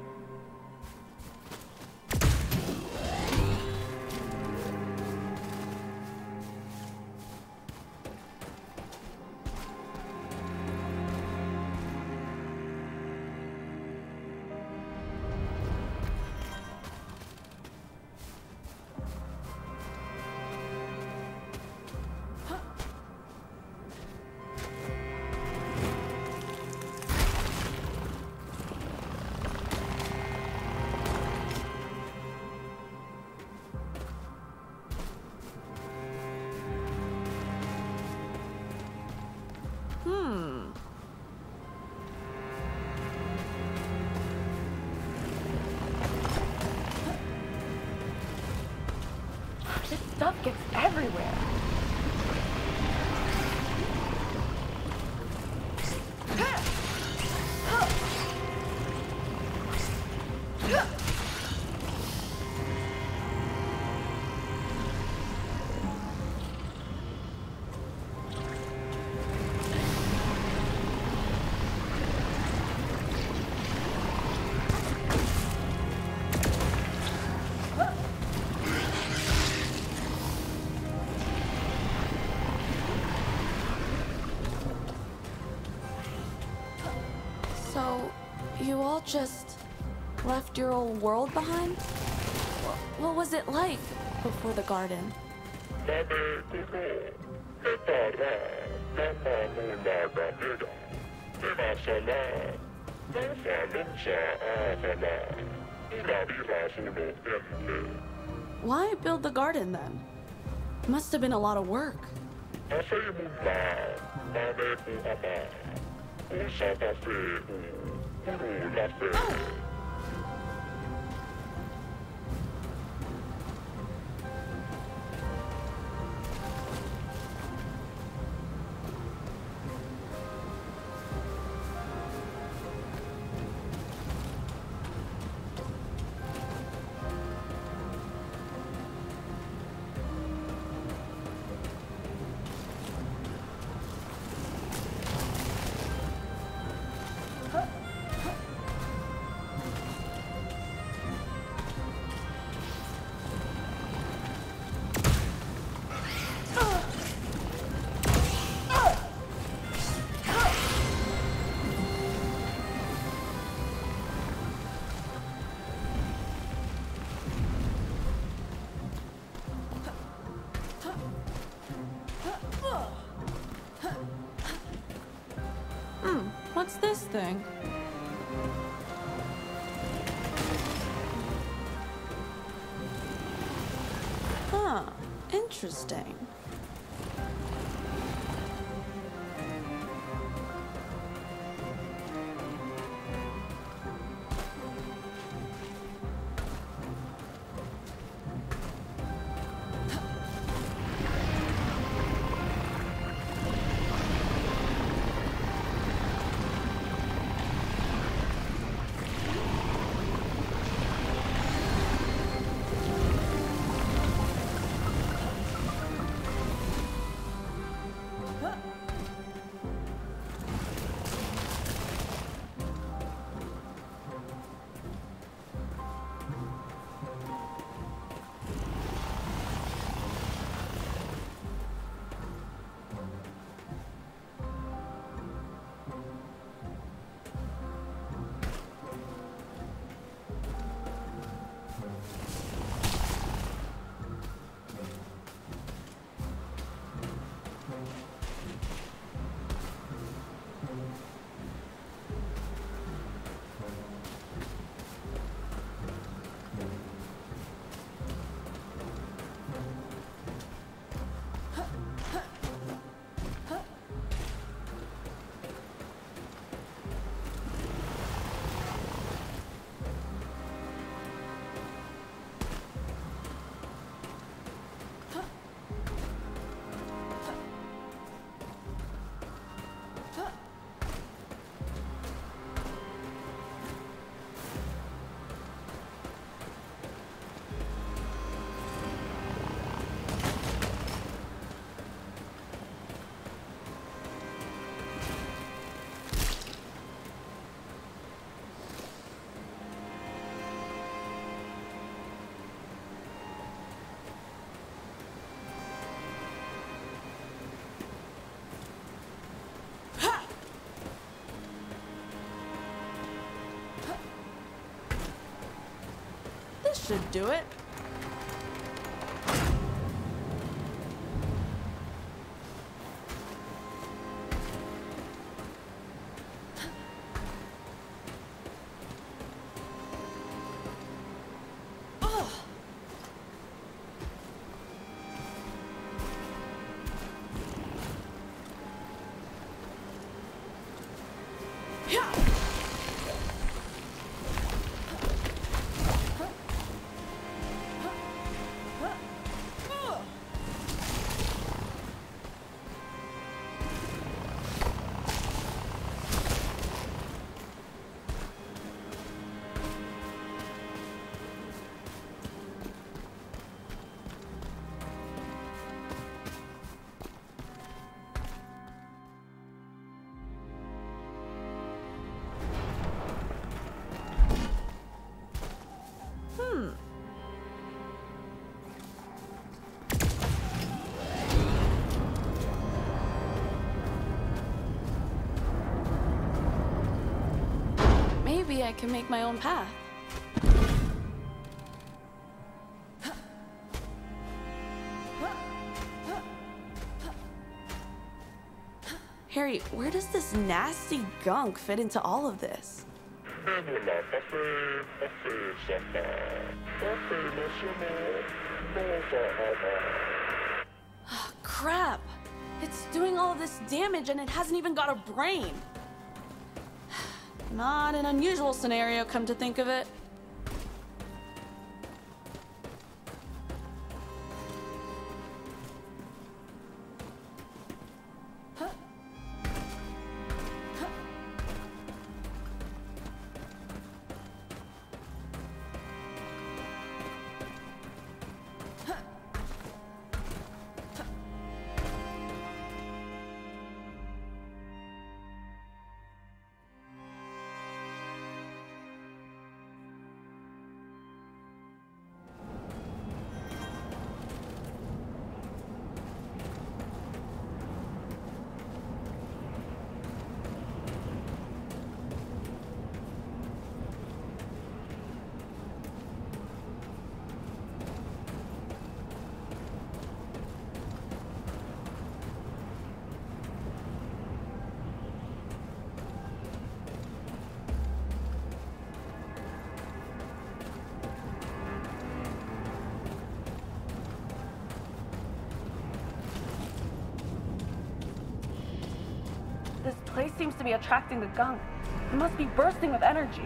S3: This stuff gets everywhere.
S2: So, you all just left your old world behind? What was it like before the garden? Why build the garden then? Must have been a lot of work. What's this thing? Huh, interesting. This should do it. Maybe I can make my own path. Harry, where does this nasty gunk fit into all of this? Oh, crap! It's doing all of this damage and it hasn't even got a brain. Not an unusual scenario, come to think of it.
S3: seems to be attracting the gunk. It must be bursting with energy.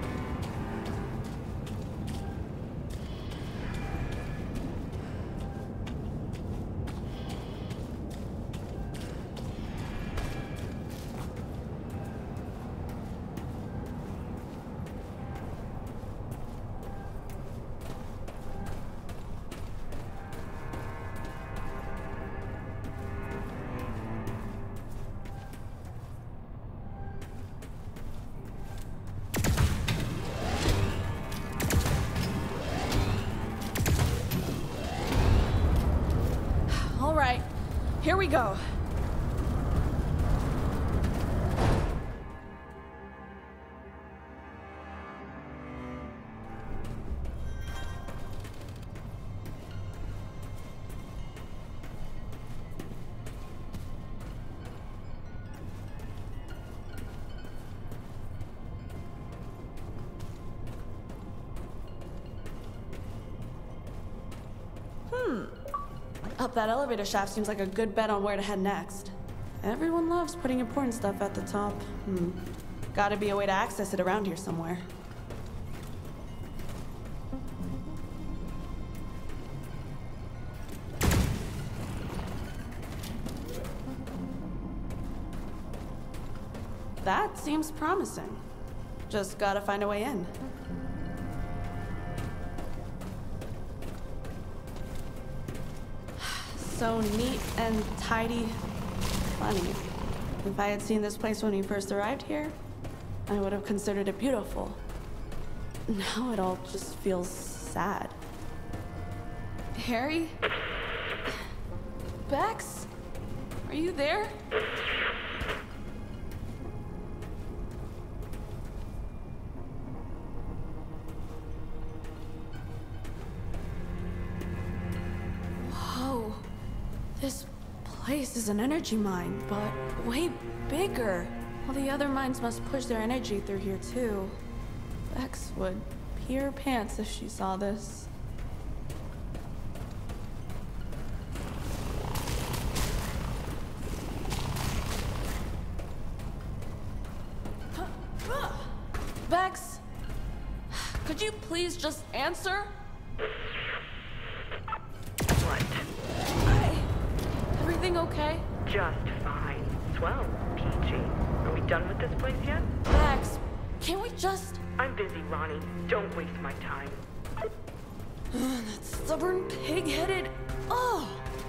S2: All right, here we go. Up that elevator shaft seems like a good bet on where to head next. Everyone loves putting important stuff at the top. Gotta be a way to access it around here somewhere. That seems promising. Just gotta find a way in. So neat and tidy. Funny. If I had seen this place when we first arrived here, I would have considered it beautiful. Now it all just feels sad. Harry? Bex? Are you there? Whoa. This place is an energy mine, but way bigger. All the other mines must push their energy through here too. Bex would pee her pants if she saw this. Bex, could you please just answer?
S1: What?
S2: Everything okay?
S1: Just fine. Swell, PG. Are we done with this place yet?
S2: Bex, can't we just...
S1: I'm busy, Ronnie. Don't waste my time.
S2: That stubborn, pig-headed... Oh!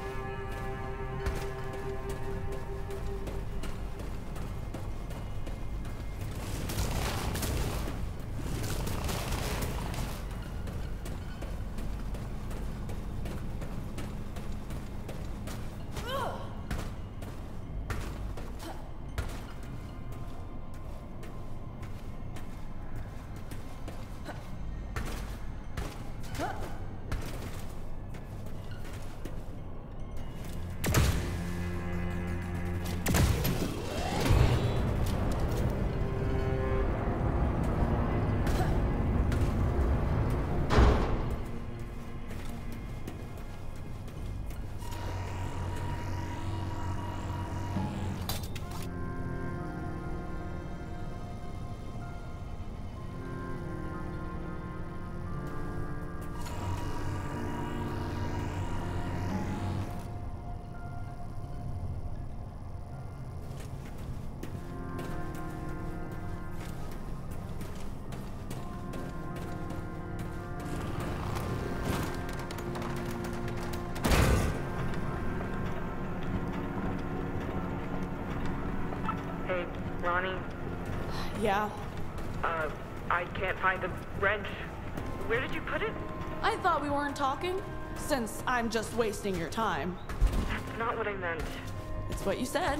S1: Hey, Ronnie.
S2: Yeah.
S1: I can't find the wrench. Where did you put it?
S2: I thought we weren't talking, since I'm just wasting your time.
S1: That's not what I meant.
S2: It's what you said.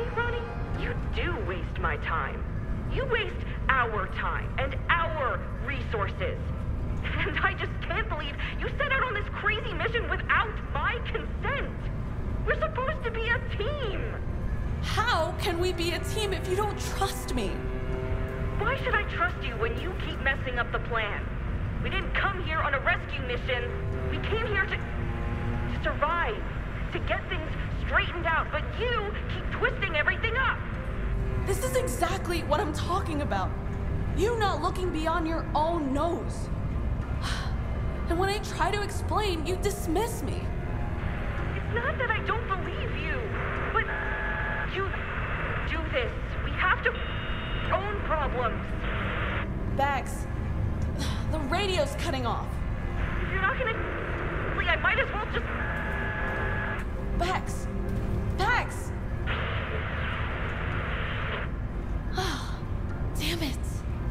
S1: Ronnie, you do waste my time. You waste our time and our resources. And I just can't believe you set out on this crazy mission without my consent. We're supposed to be a team.
S2: How can we be a team if you don't trust me?
S1: Why should I trust you when you keep messing up the plan? We didn't come here on a rescue mission. We came here to survive, to get things straightened out, but you keep twisting everything up.
S2: This is exactly what I'm talking about. You not looking beyond your own nose. And when I try to explain, you dismiss me.
S1: It's not that I don't believe you, but you do this. We have to own problems.
S2: Bax, the radio's cutting off.
S1: If you're not gonna, I might as well just.
S2: Bax! Bax! Damn it.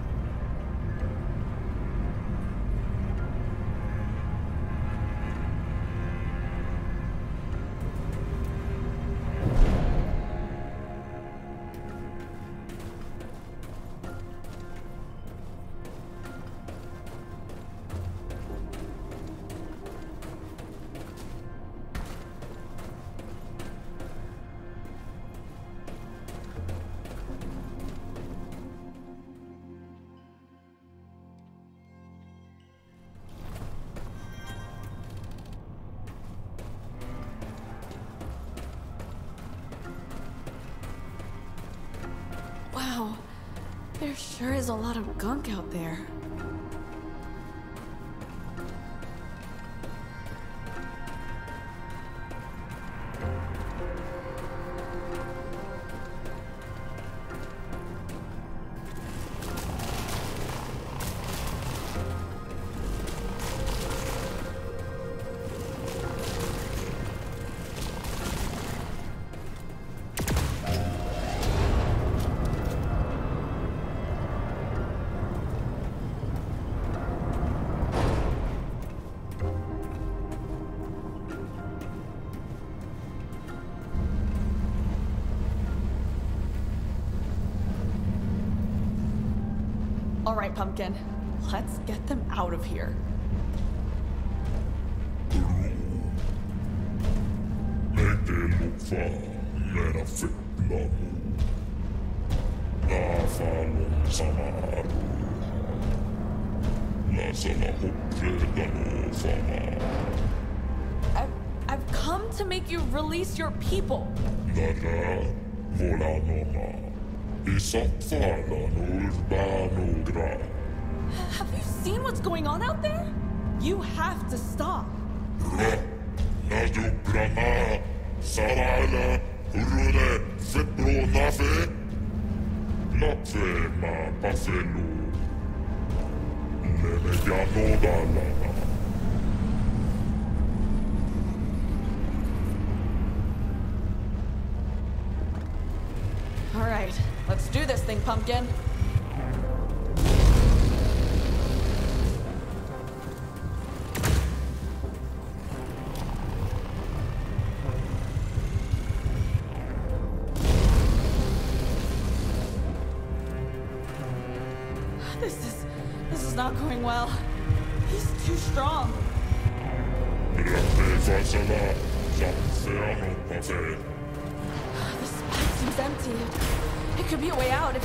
S2: Wow, there sure is a lot of gunk out there. All right, Pumpkin, let's get them out of here. I've come to make you release your people. Have you seen what's going on out there? You have to stop. All right, let's do this thing, Pumpkin. This is not going well. He's too strong. This pipe seems empty. It could be a way out if...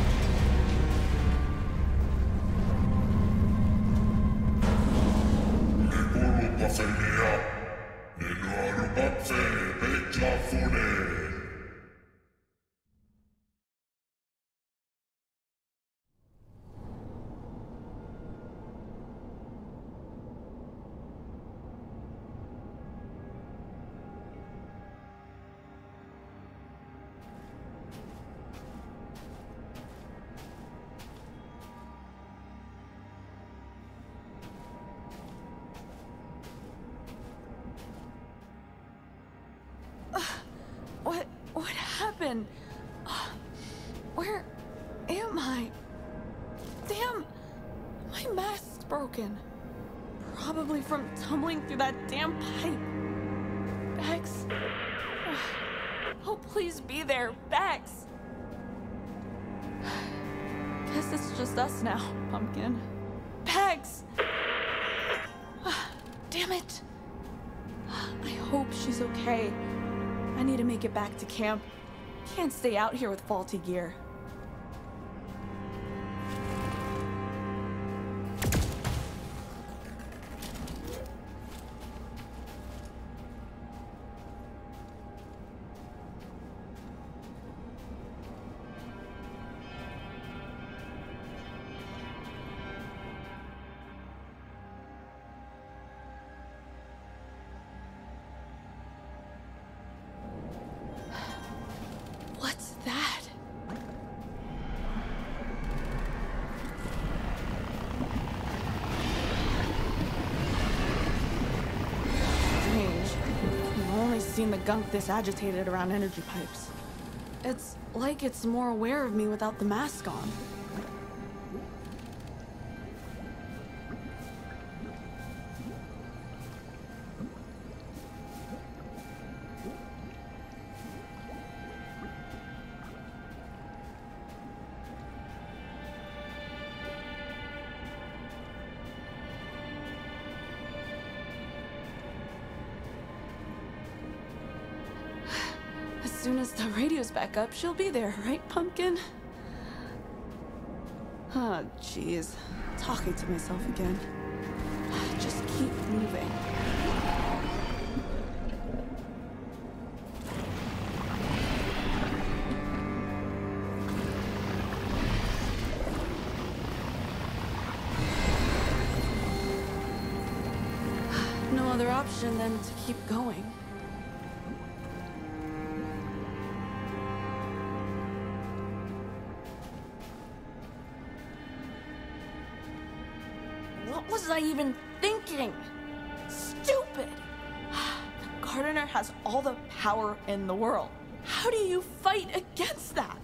S2: What happened? Where am I? Damn, my mask's broken. Probably from tumbling through that damn pipe. Bax. Oh, Please be there, Bex. Guess it's just us now, Pumpkin. Bex! Damn it. I hope she's okay. I need to make it back to camp. Can't stay out here with faulty gear. What's that? Strange. I've only seen the gunk this agitated around energy pipes. It's like it's more aware of me without the mask on. As soon as the radio's back up, she'll be there, right, Pumpkin? Oh, jeez. Talking to myself again. Just keep moving. No other option than to keep going. What was I even thinking? Stupid! The Gardener has all the power in the world. How do you fight against that?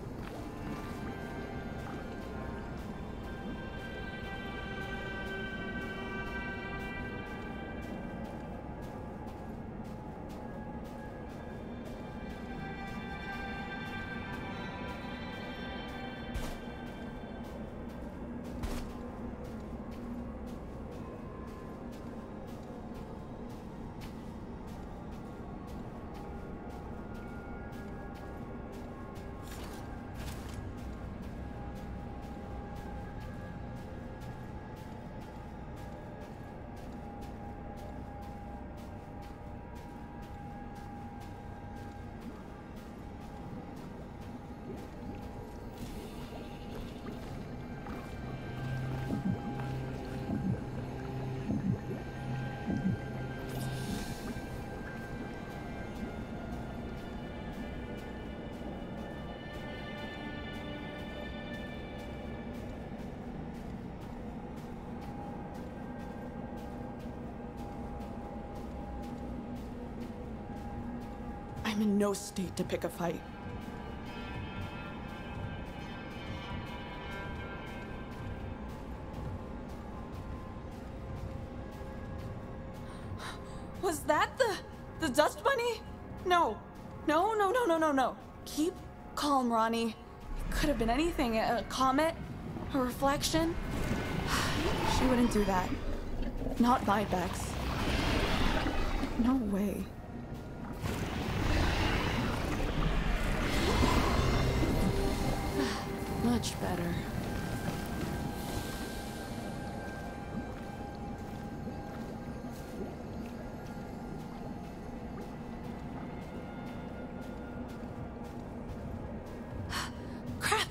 S2: I'm in no state to pick a fight. Was that the dust bunny? No. No. Keep calm, Ronnie. It could have been anything. A comet? A reflection? She wouldn't do that. Not my Bex. No way. Much better. Crap!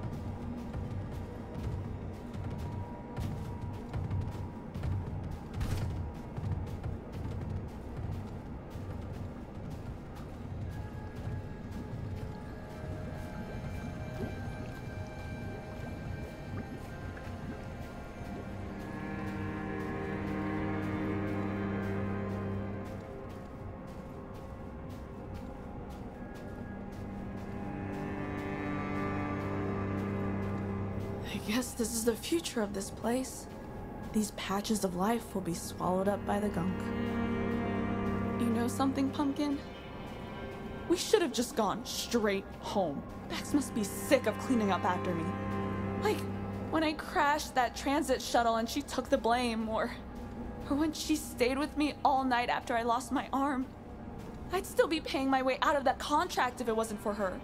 S2: I guess this is the future of this place. These patches of life will be swallowed up by the gunk. You know something, Pumpkin? We should have just gone straight home. Bex must be sick of cleaning up after me. Like, when I crashed that transit shuttle and she took the blame, or when she stayed with me all night after I lost my arm. I'd still be paying my way out of that contract if it wasn't for her.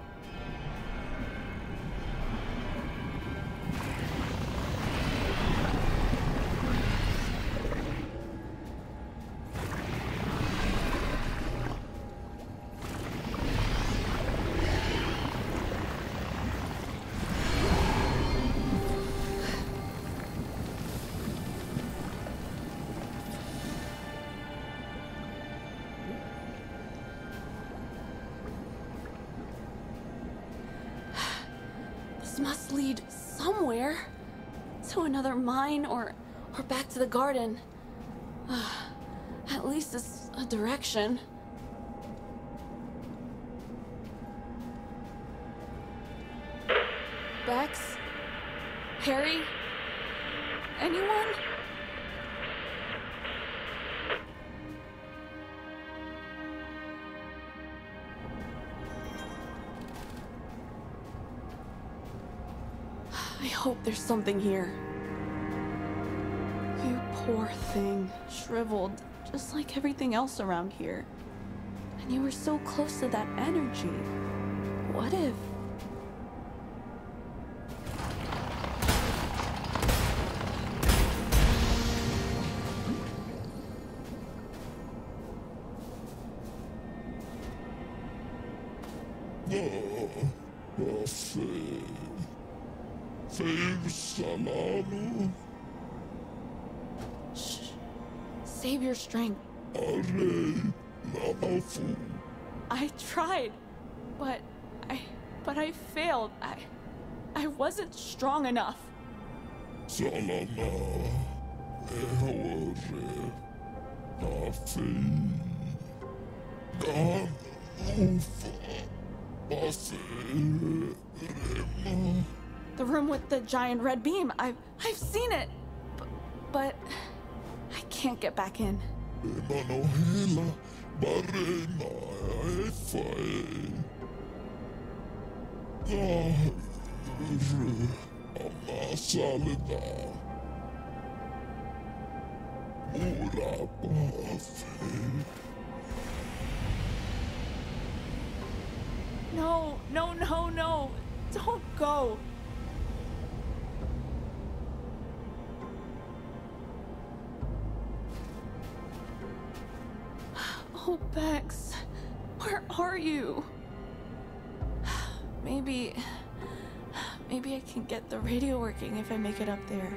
S2: Must lead somewhere. To another mine or back to the garden. At least it's a direction. Bex? Harry? Anyone? I hope there's something here. You poor thing. Shriveled, just like everything else around here. And you were so close to that energy. What if... Shh. Save your strength. I tried, but I failed. I wasn't strong enough. The room with the giant red beam. I've seen it, but I can't get back in. No, no, no, no. Don't go. Oh, Bex, where are you? Maybe I can get the radio working if I make it up there.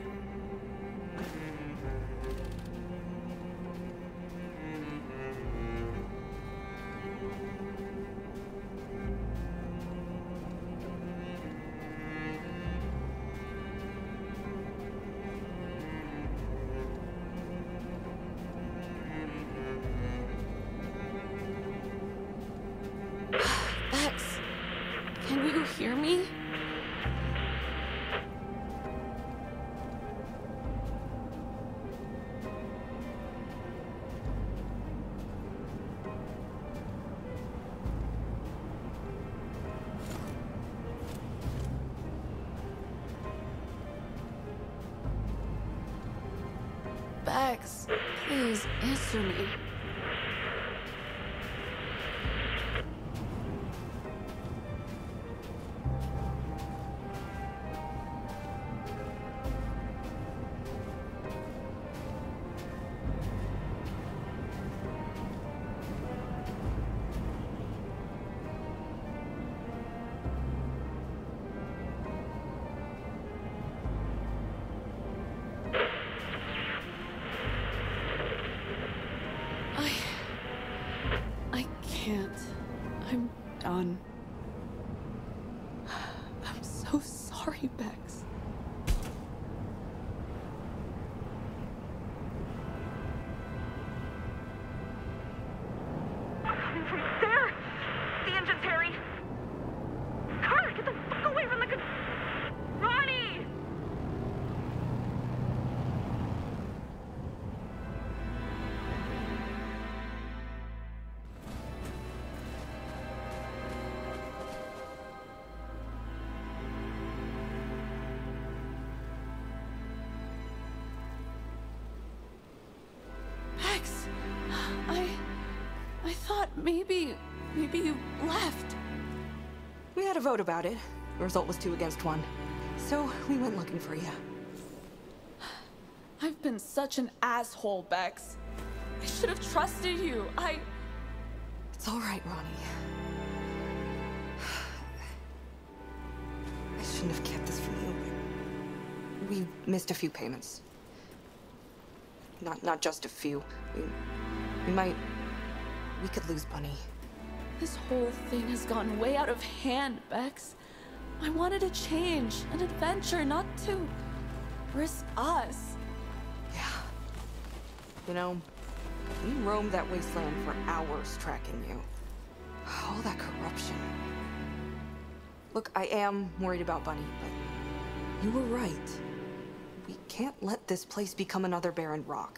S2: Bex, can you hear me? Bex, please answer me. I can't. I'm done. I'm so sorry, Bex.
S1: Coming from there! The engine's Harry! Carter, get the fuck away from the Ronnie!
S2: Maybe you left.
S4: We had a vote about it. The result was 2 against 1. So we went looking for you.
S2: I've been such an asshole, Bex. I should have trusted you.
S4: It's all right, Ronnie. I shouldn't have kept this from you. We missed a few payments. Not just a few. We could lose Bunny.
S2: This whole thing has gone way out of hand, Bex. I wanted a change, an adventure, not to risk us.
S4: Yeah. You know, we roamed that wasteland for hours tracking you. All that corruption. Look, I am worried about Bunny, but you were right. We can't let this place become another barren rock.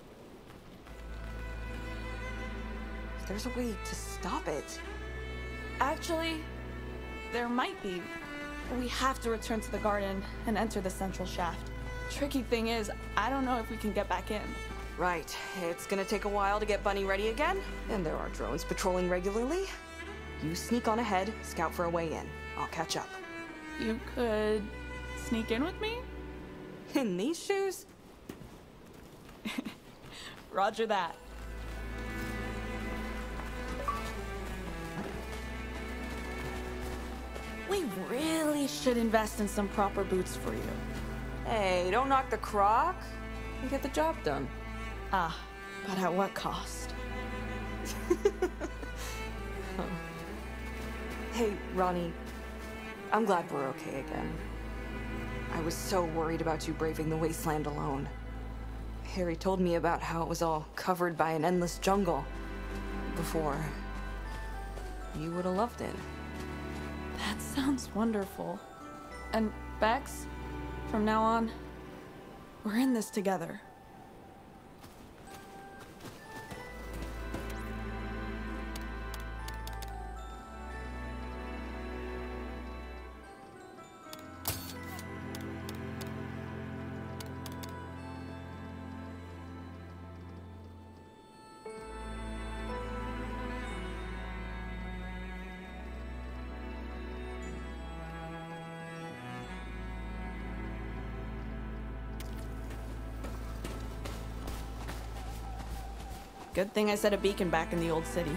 S4: There's a way to stop it.
S2: Actually, there might be. We have to return to the garden and enter the central shaft. Tricky thing is, I don't know if we can get back in.
S4: Right. It's gonna take a while to get Bunny ready again, and there are drones patrolling regularly. You sneak on ahead, scout for a way in. I'll catch up.
S2: You could sneak in with me?
S4: In these shoes?
S2: Roger that. We really should invest in some proper boots for you.
S4: Hey, don't knock the crock. You get the job done.
S2: Ah, but at what cost?
S4: Oh. Hey, Ronnie. I'm glad we're okay again. I was so worried about you braving the wasteland alone. Harry told me about how it was all covered by an endless jungle before. You would have loved it.
S2: That sounds wonderful. And Bex, from now on, we're in this together. Good thing I set a beacon back in the old city.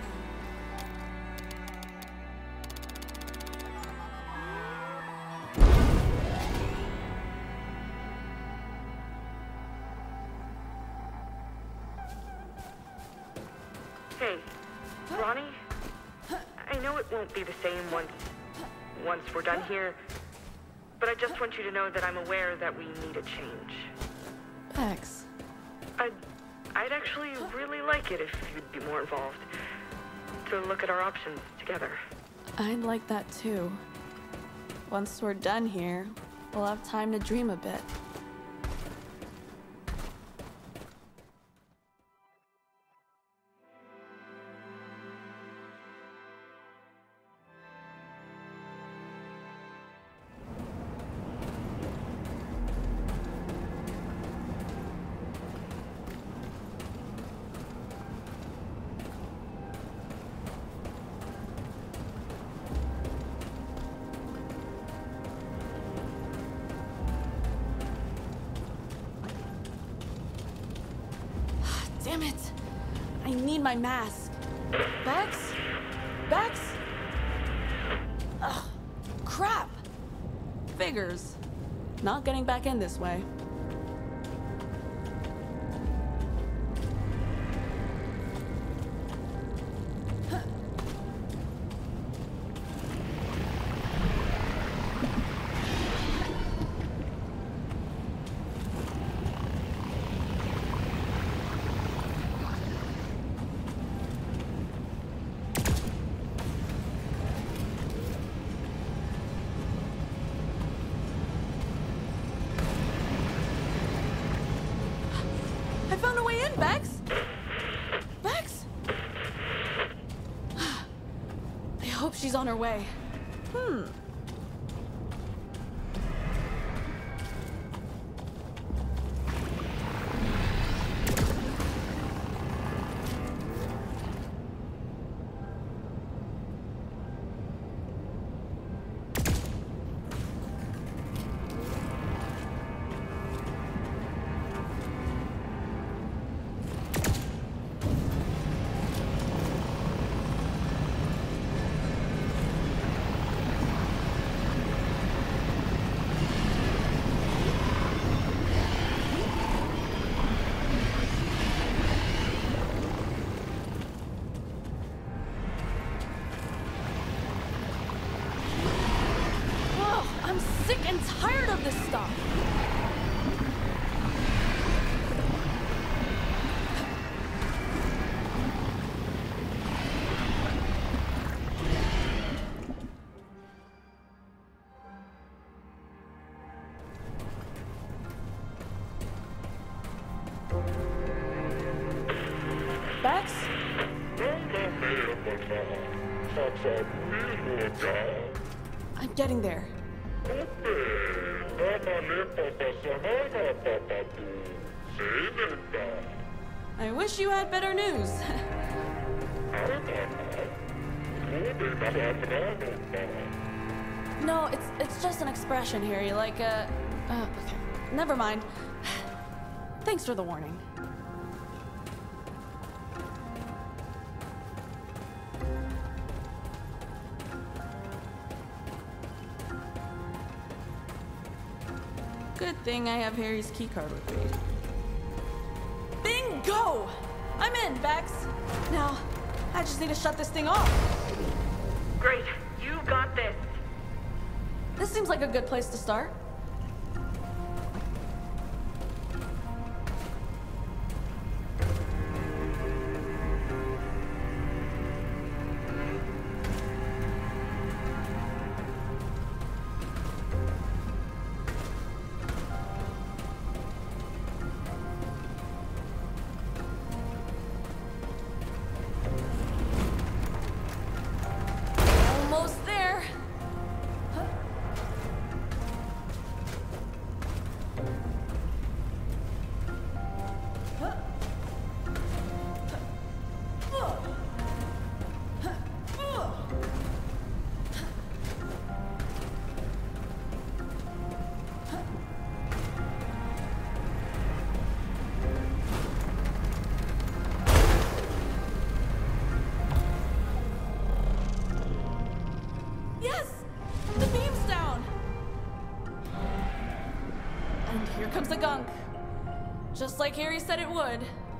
S1: Hey, Ronnie? I know it won't be the same once we're done here, but I just want you to know that I'm aware that we need a change.
S2: Bex.
S1: I'd actually really like it if you'd be more involved. To look at our options together.
S2: I'd like that too. Once we're done here, we'll have time to dream a bit. Damn it! I need my mask. Bex? Bex? Ugh, crap! Figures. Not getting back in this way. I found a way in, Bex! Bex? I hope she's on her way. I'm sick and tired of this stuff. Bex? I'm getting there. I wish you had better news. No, it's just an expression, Harry, like okay. Never mind. Thanks for the warning. Good thing I have Harry's keycard with me. Bingo! I'm in, Bex. Now, I just need to shut this thing off.
S1: Great, you got this.
S2: This seems like a good place to start. Almost there. Yes! The beam's down! And here comes the gunk. Just like Harry said it would.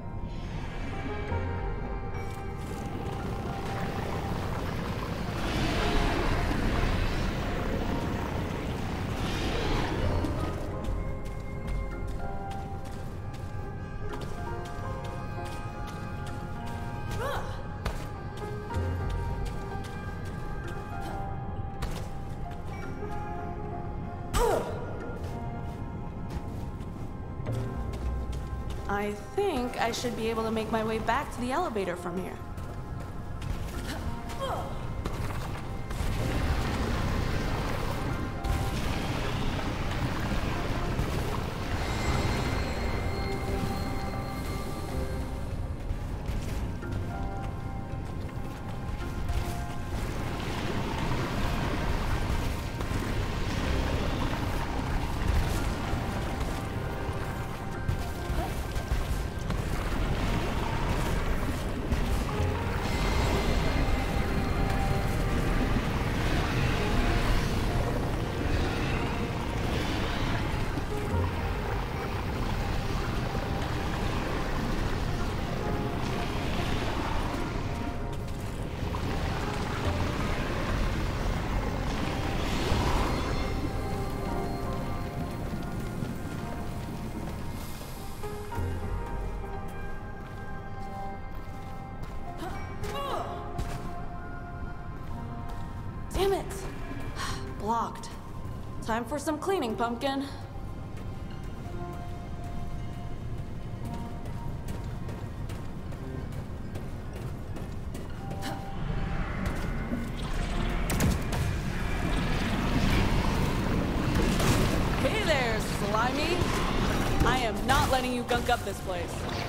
S2: I think I should be able to make my way back to the elevator from here. Damn it! Blocked. Time for some cleaning, Pumpkin. Hey there, Slimy! I am not letting you gunk up this place.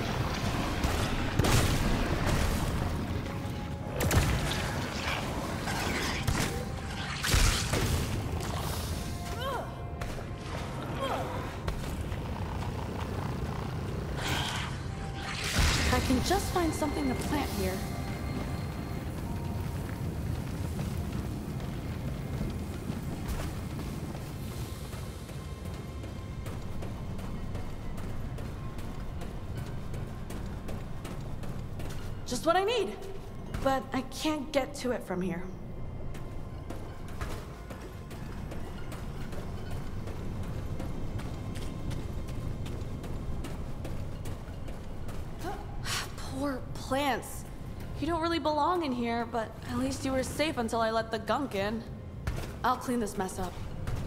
S2: I can just find something to plant here. Just what I need. But I can't get to it from here. plants. You don't really belong in here, but at least you were safe until I let the gunk in. I'll clean this mess up.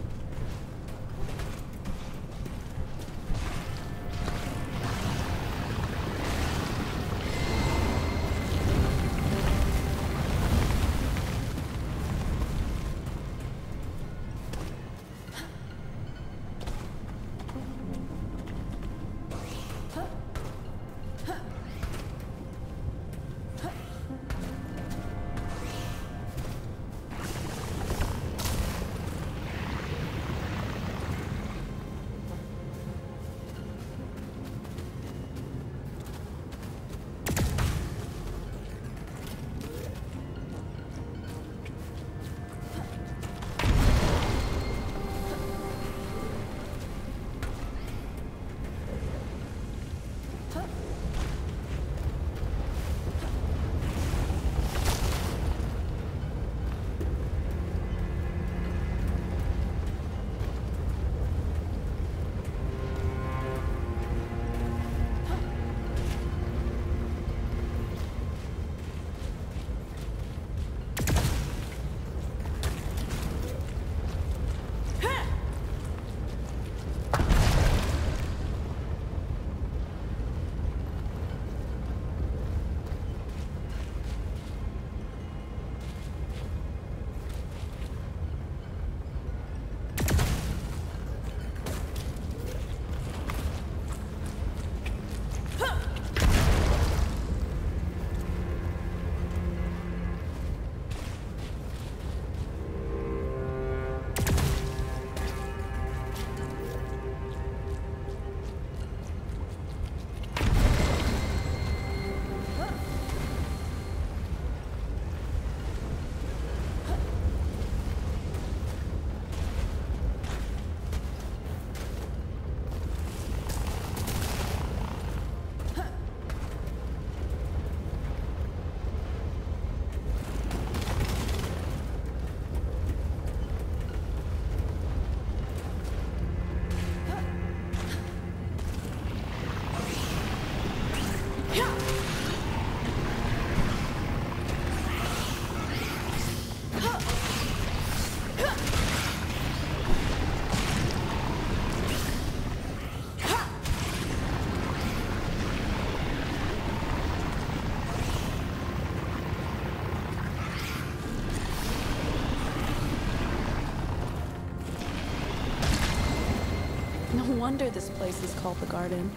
S2: No wonder this place is called the Garden.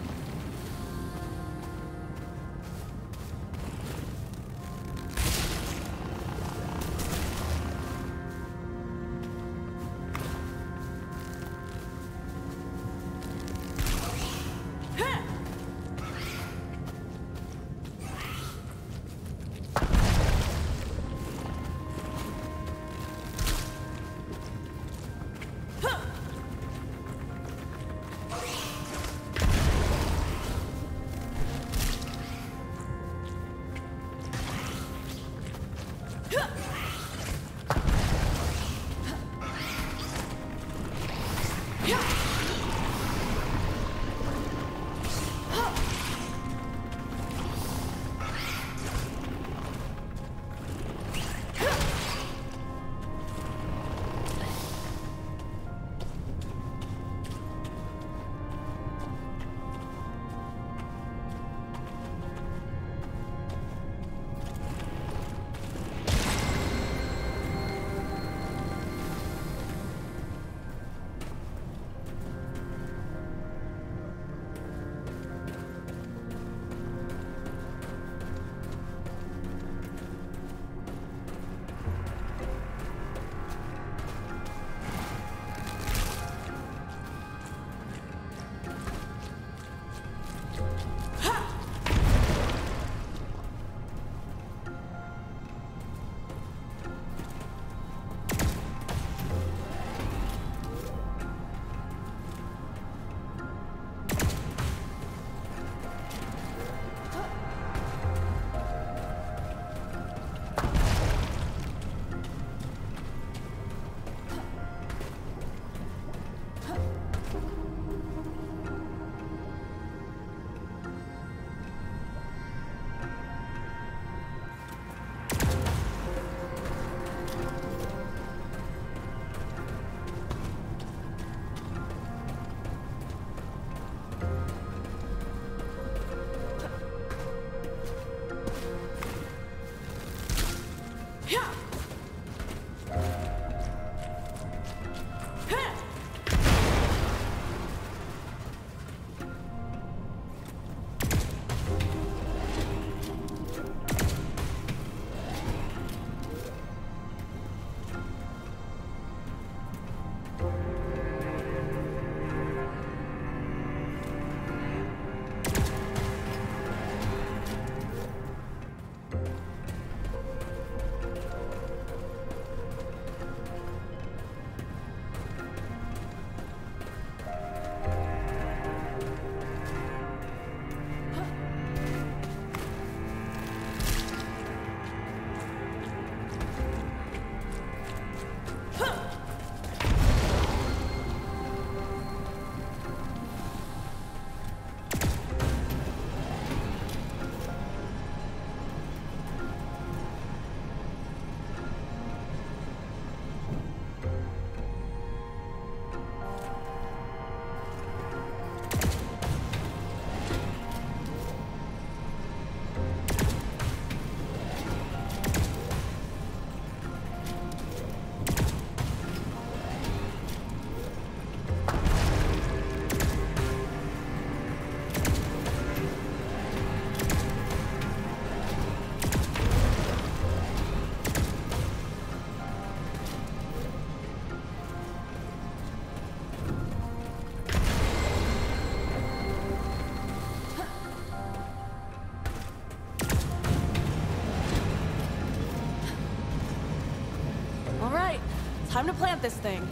S2: Time to plant this thing.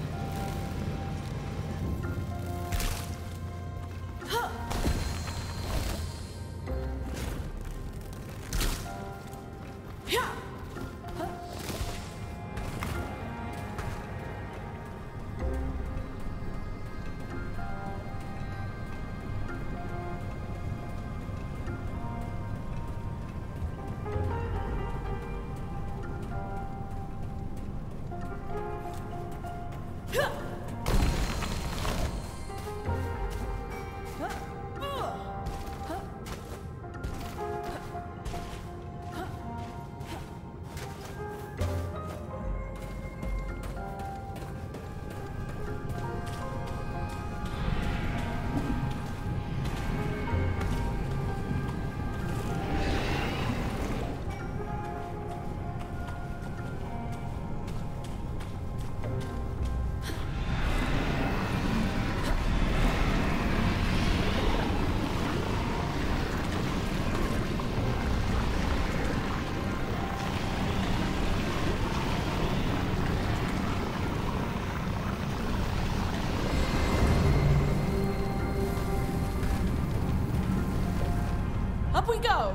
S2: Up we go!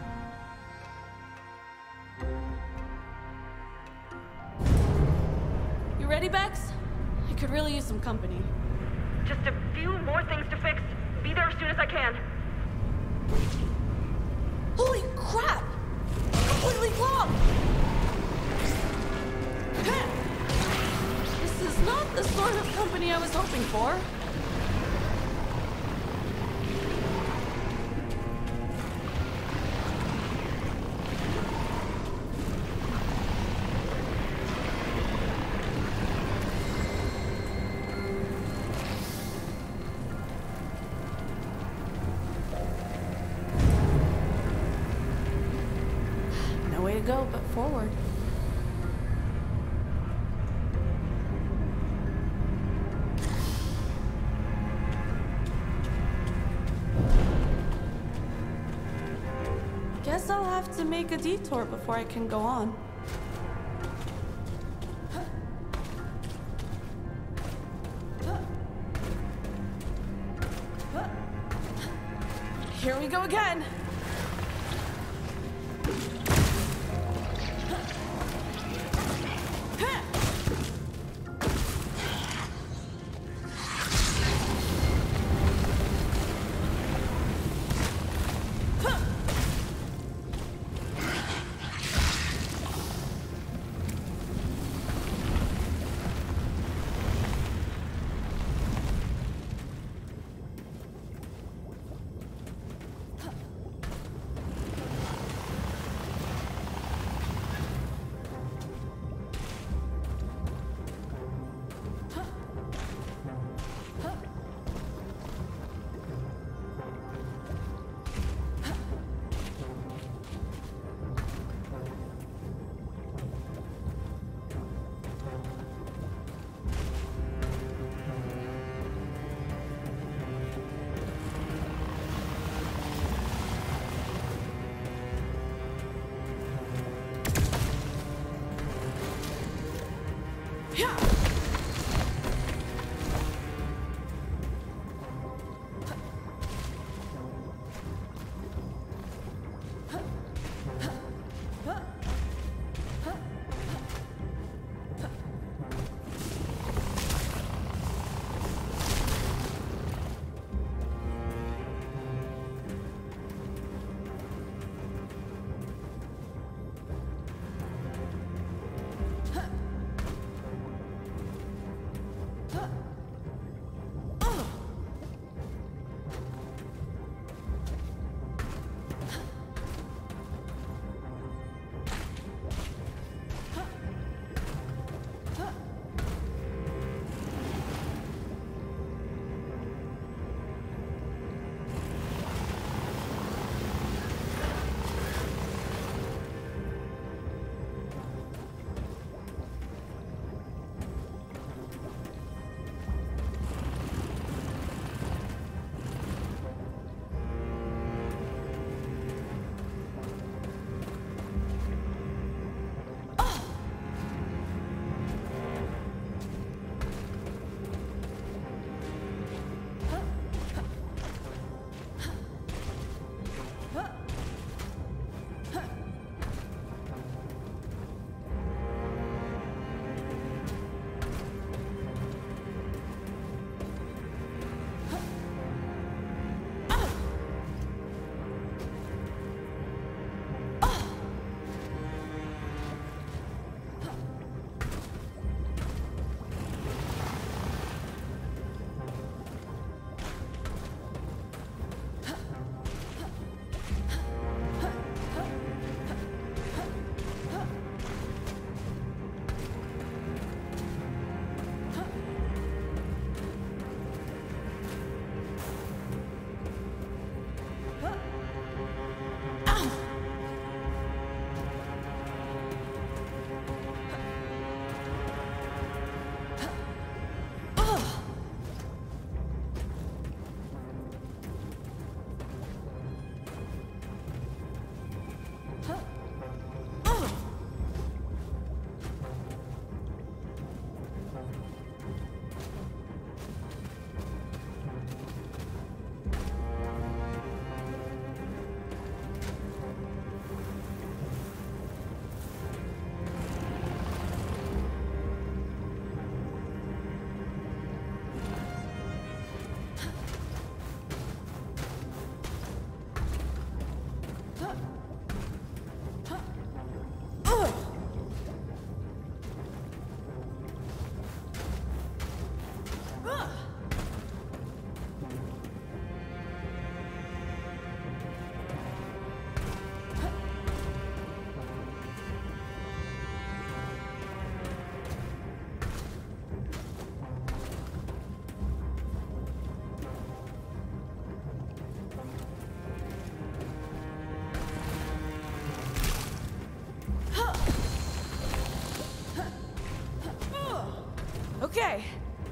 S2: You ready, Bex? I could really use some company.
S1: Just a few more things to fix. Be there as soon as I can.
S2: Holy crap! Completely blocked! This is not the sort of company I was hoping for. No way to go but forward. Guess I'll have to make a detour before I can go on. Here we go again!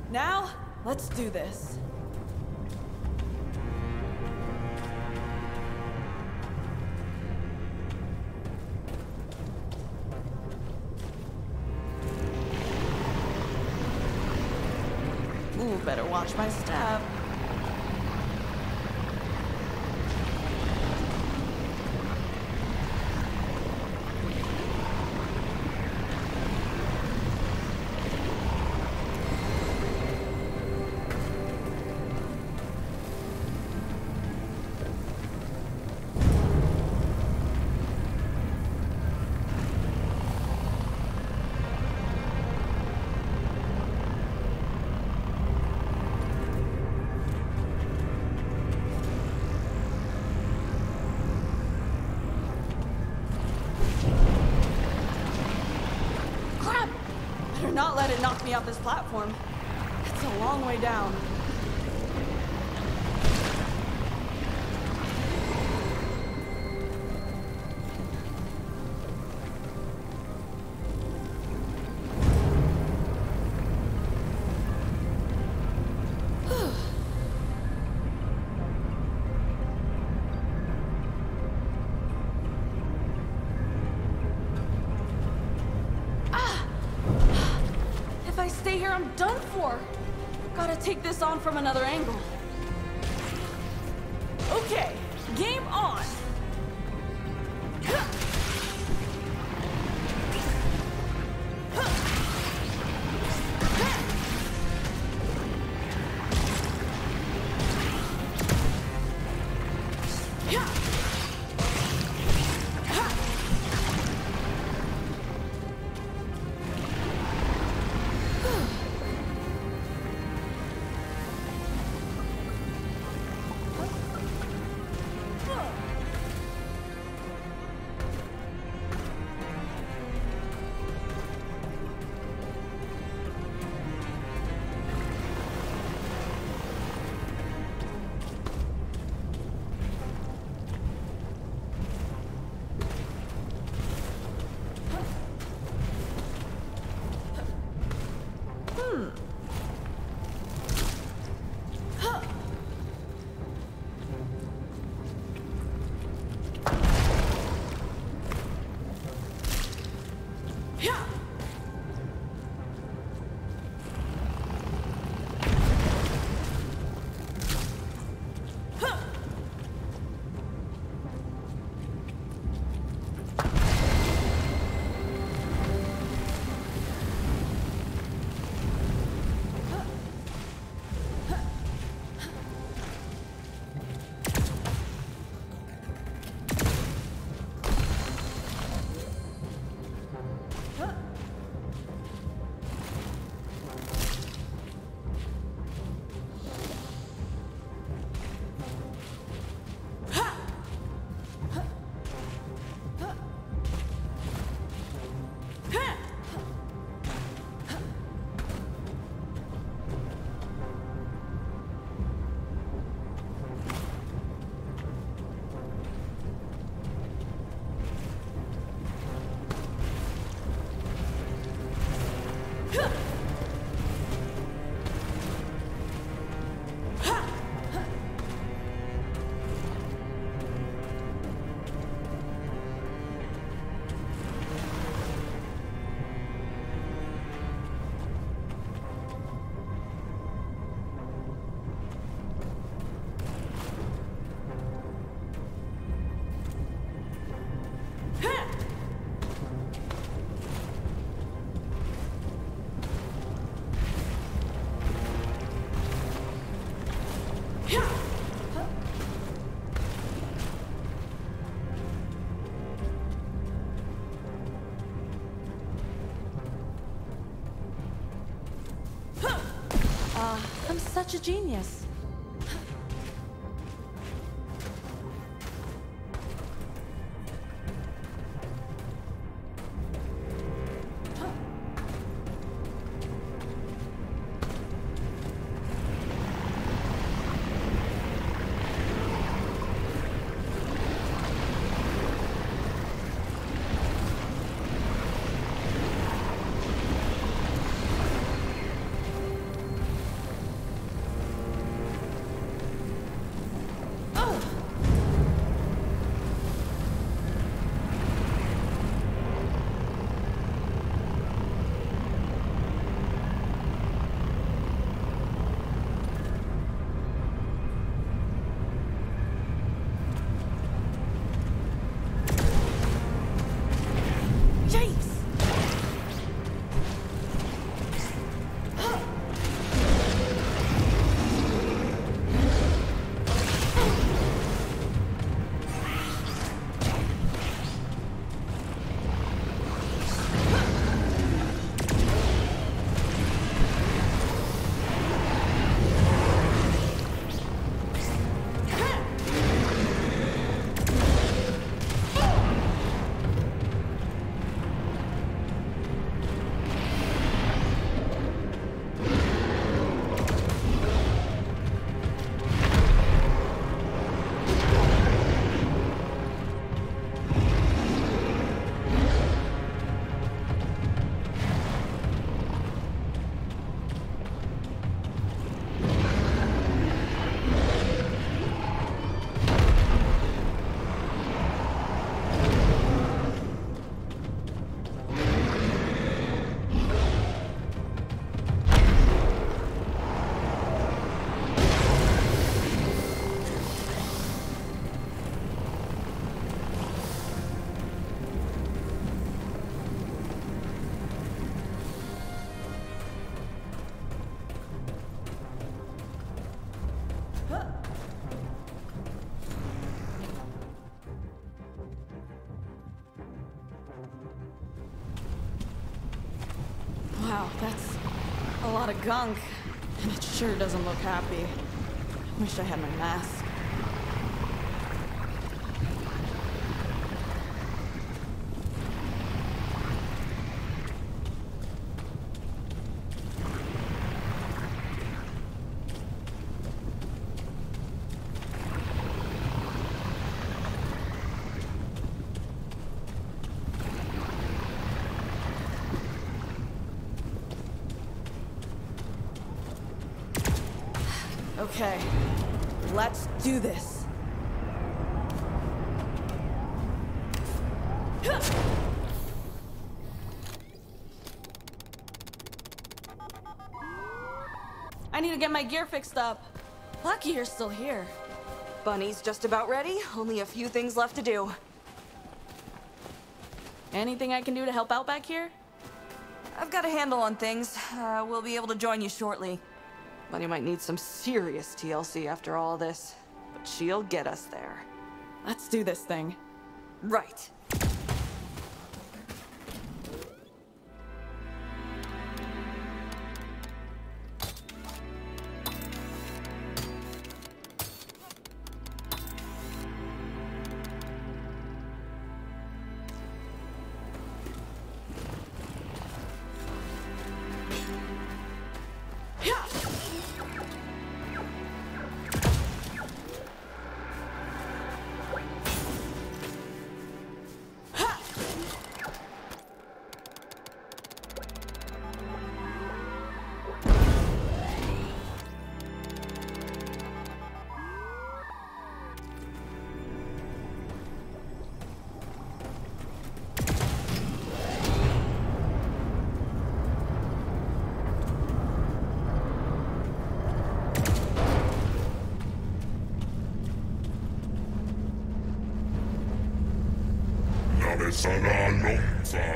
S2: Now, let's do this. Ooh, better watch my step. Not let it knock me off this platform. It's a long way down. If I stay here, I'm done for. Gotta take this on from another angle. Okay, game on. I'm such a genius. lot of gunk, and it sure doesn't look happy. Wish I had my mask. Okay, let's do this. I need to get my gear fixed up. Lucky you're still here.
S4: Bunny's just about ready. Only a few things left to do.
S2: Anything I can do to help out back here?
S4: I've got a handle on things. We'll be able to join you shortly. Bunny might need some serious TLC after all this, but she'll get us there.
S2: Let's do this thing.
S4: Right.
S5: Sana lomsa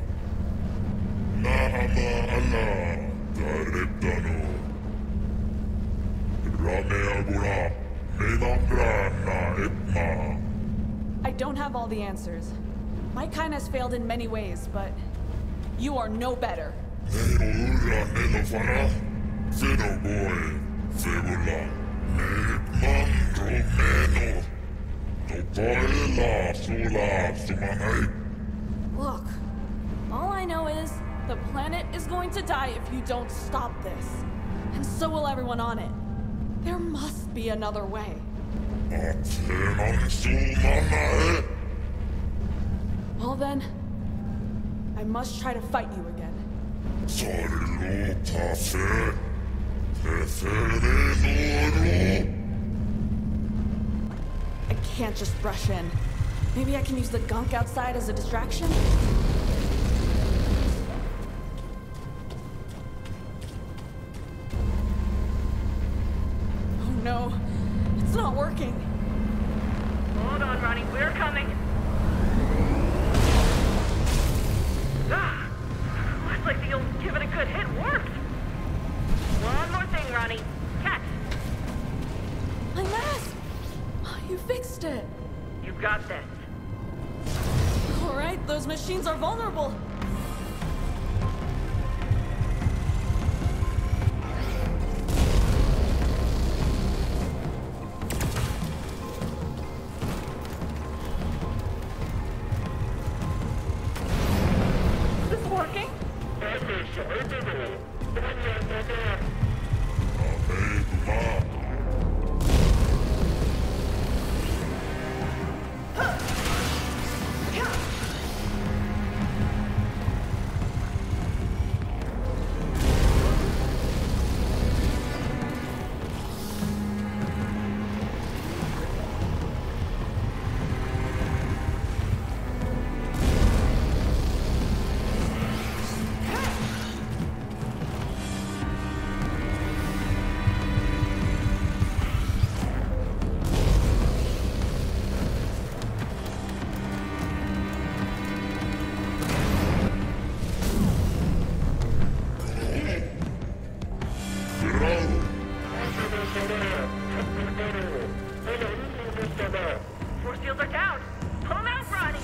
S5: Nahama ala Dariptano Rameagura Medangrana Ipma.
S2: I don't have all the answers. My kind has failed in many ways, but you are no better.
S5: Neno ura nelofana Feno boy Febula Meipman Romeno
S2: Look, all I know is the planet is going to die if you don't stop this. And so will everyone on it. There must be another way. Well then, I must try to fight you again. I can't just rush in. Maybe I can use the gunk outside as a distraction? Oh no, it's not working.
S1: Hold on, Ronnie, we're coming. Ah, looks like the old give it a good hit worked. One more thing, Ronnie. Catch.
S2: My mask! You fixed it.
S1: You got this.
S2: All right, those machines are vulnerable.
S3: Is this working?
S1: Force fields are down. Pull them out, Ronnie.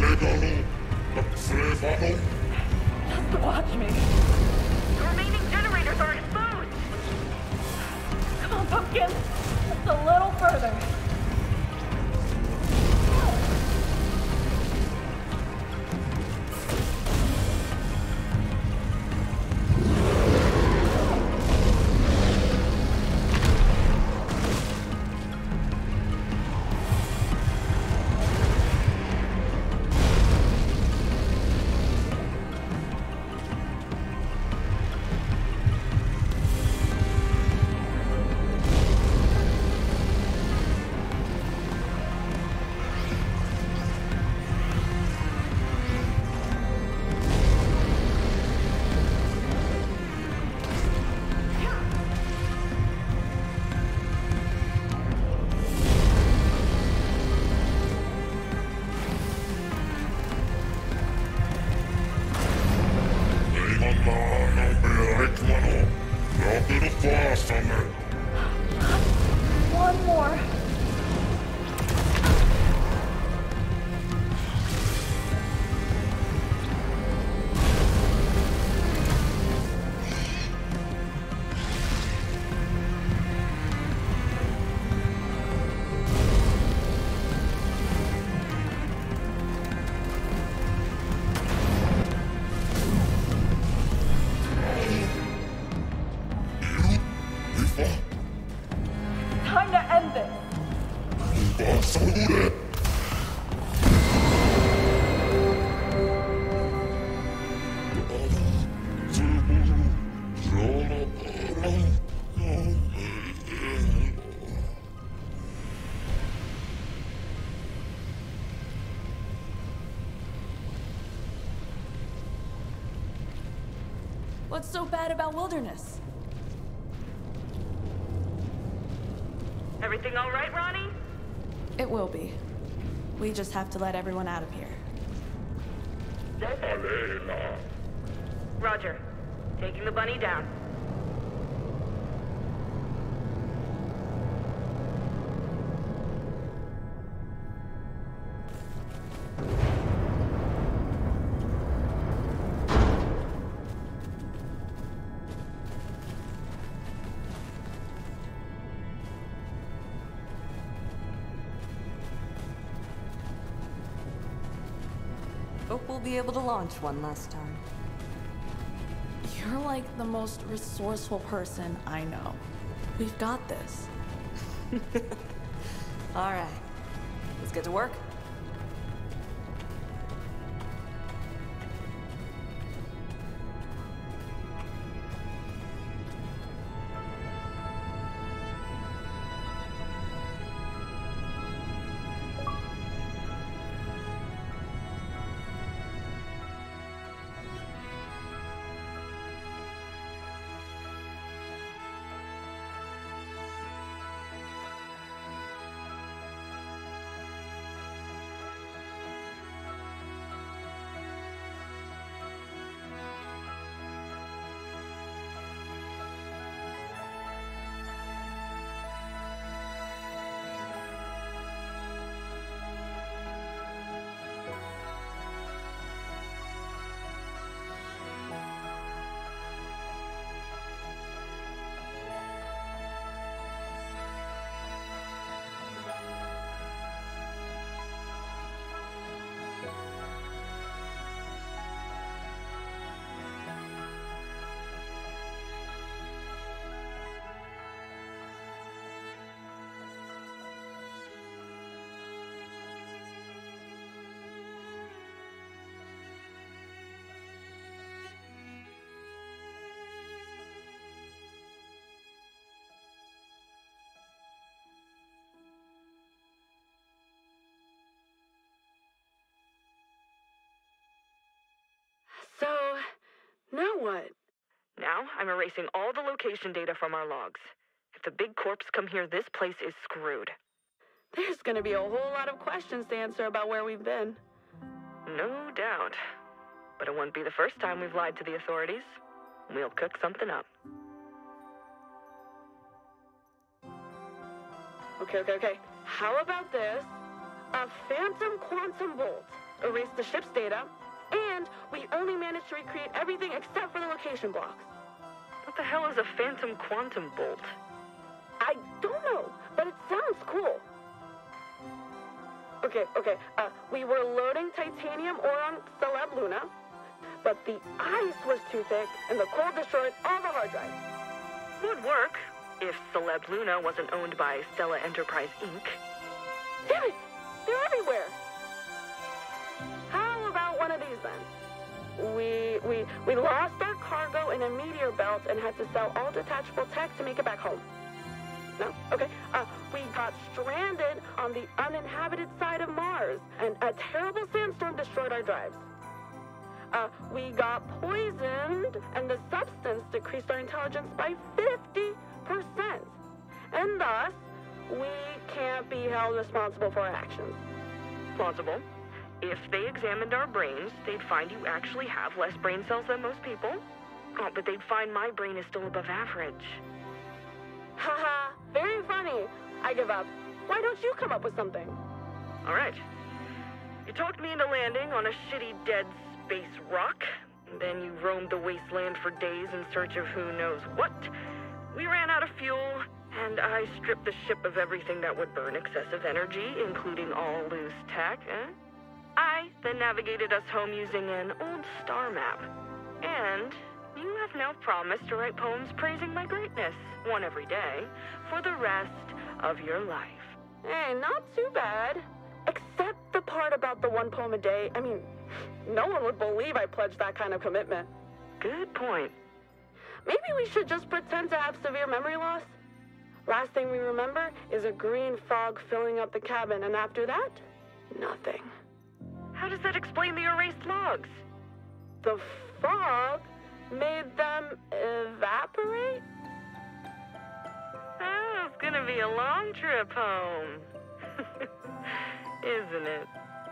S5: Megalo, Frevano.
S3: Just watch me.
S1: The remaining generators are exposed!
S3: Come on, Pumpkin. Just a little further. One more. Time to end this.
S2: What's so bad about Wilderness?
S1: Everything all right, Ronnie?
S2: It will be. We just have to let everyone out of here.
S5: Elena.
S1: Roger. Taking the bunny down.
S4: Hope we'll be able to launch one last time.
S2: You're like the most resourceful person I know. We've got this.
S4: All right, let's get to work.
S1: So, now what? Now, I'm erasing all the location data from our logs. If the big corps come here, this place is screwed.
S2: There's gonna be a whole lot of questions to answer about where we've been.
S1: No doubt. But it won't be the first time we've lied to the authorities. We'll cook something up.
S2: Okay. How about this? A phantom quantum bolt. erased the ship's data, and we only managed to recreate everything except for the location blocks.
S1: What the hell is a phantom quantum bolt?
S2: I don't know, but it sounds cool. Okay, we were loading titanium ore on Celeb Luna, but the ice was too thick and the cold destroyed all the hard drives.
S1: Would work if Celeb Luna wasn't owned by Stella Enterprise Inc.
S2: Damn it! They're everywhere! How about one of these then? We lost our cargo in a meteor belt and had to sell all detachable tech to make it back home. No? Okay. We got stranded on the uninhabited side of Mars, and a terrible sandstorm destroyed our drives. We got poisoned, and the substance decreased our intelligence by 50%. And thus, we can't be held responsible for our actions.
S1: Plausible. If they examined our brains, they'd find you actually have less brain cells than most people. Oh, but they'd find my brain is still above average.
S2: Haha, very funny. I give up. Why don't you come up with something?
S1: All right. You talked me into landing on a shitty dead space rock. Then you roamed the wasteland for days in search of who knows what. We ran out of fuel, and I stripped the ship of everything that would burn excessive energy, including all loose tech. I then navigated us home using an old star map. And you have now promised to write poems praising my greatness, one every day, for the rest of your life.
S2: Hey, not too bad. Except the part about the one poem a day. I mean, no one would believe I pledged that kind of commitment.
S1: Good point.
S2: Maybe we should just pretend to have severe memory loss. Last thing we remember is a green fog filling up the cabin, and after that, nothing.
S1: How does that explain the erased logs?
S2: The fog made them evaporate?
S1: Oh, it's gonna be a long trip home. Isn't it?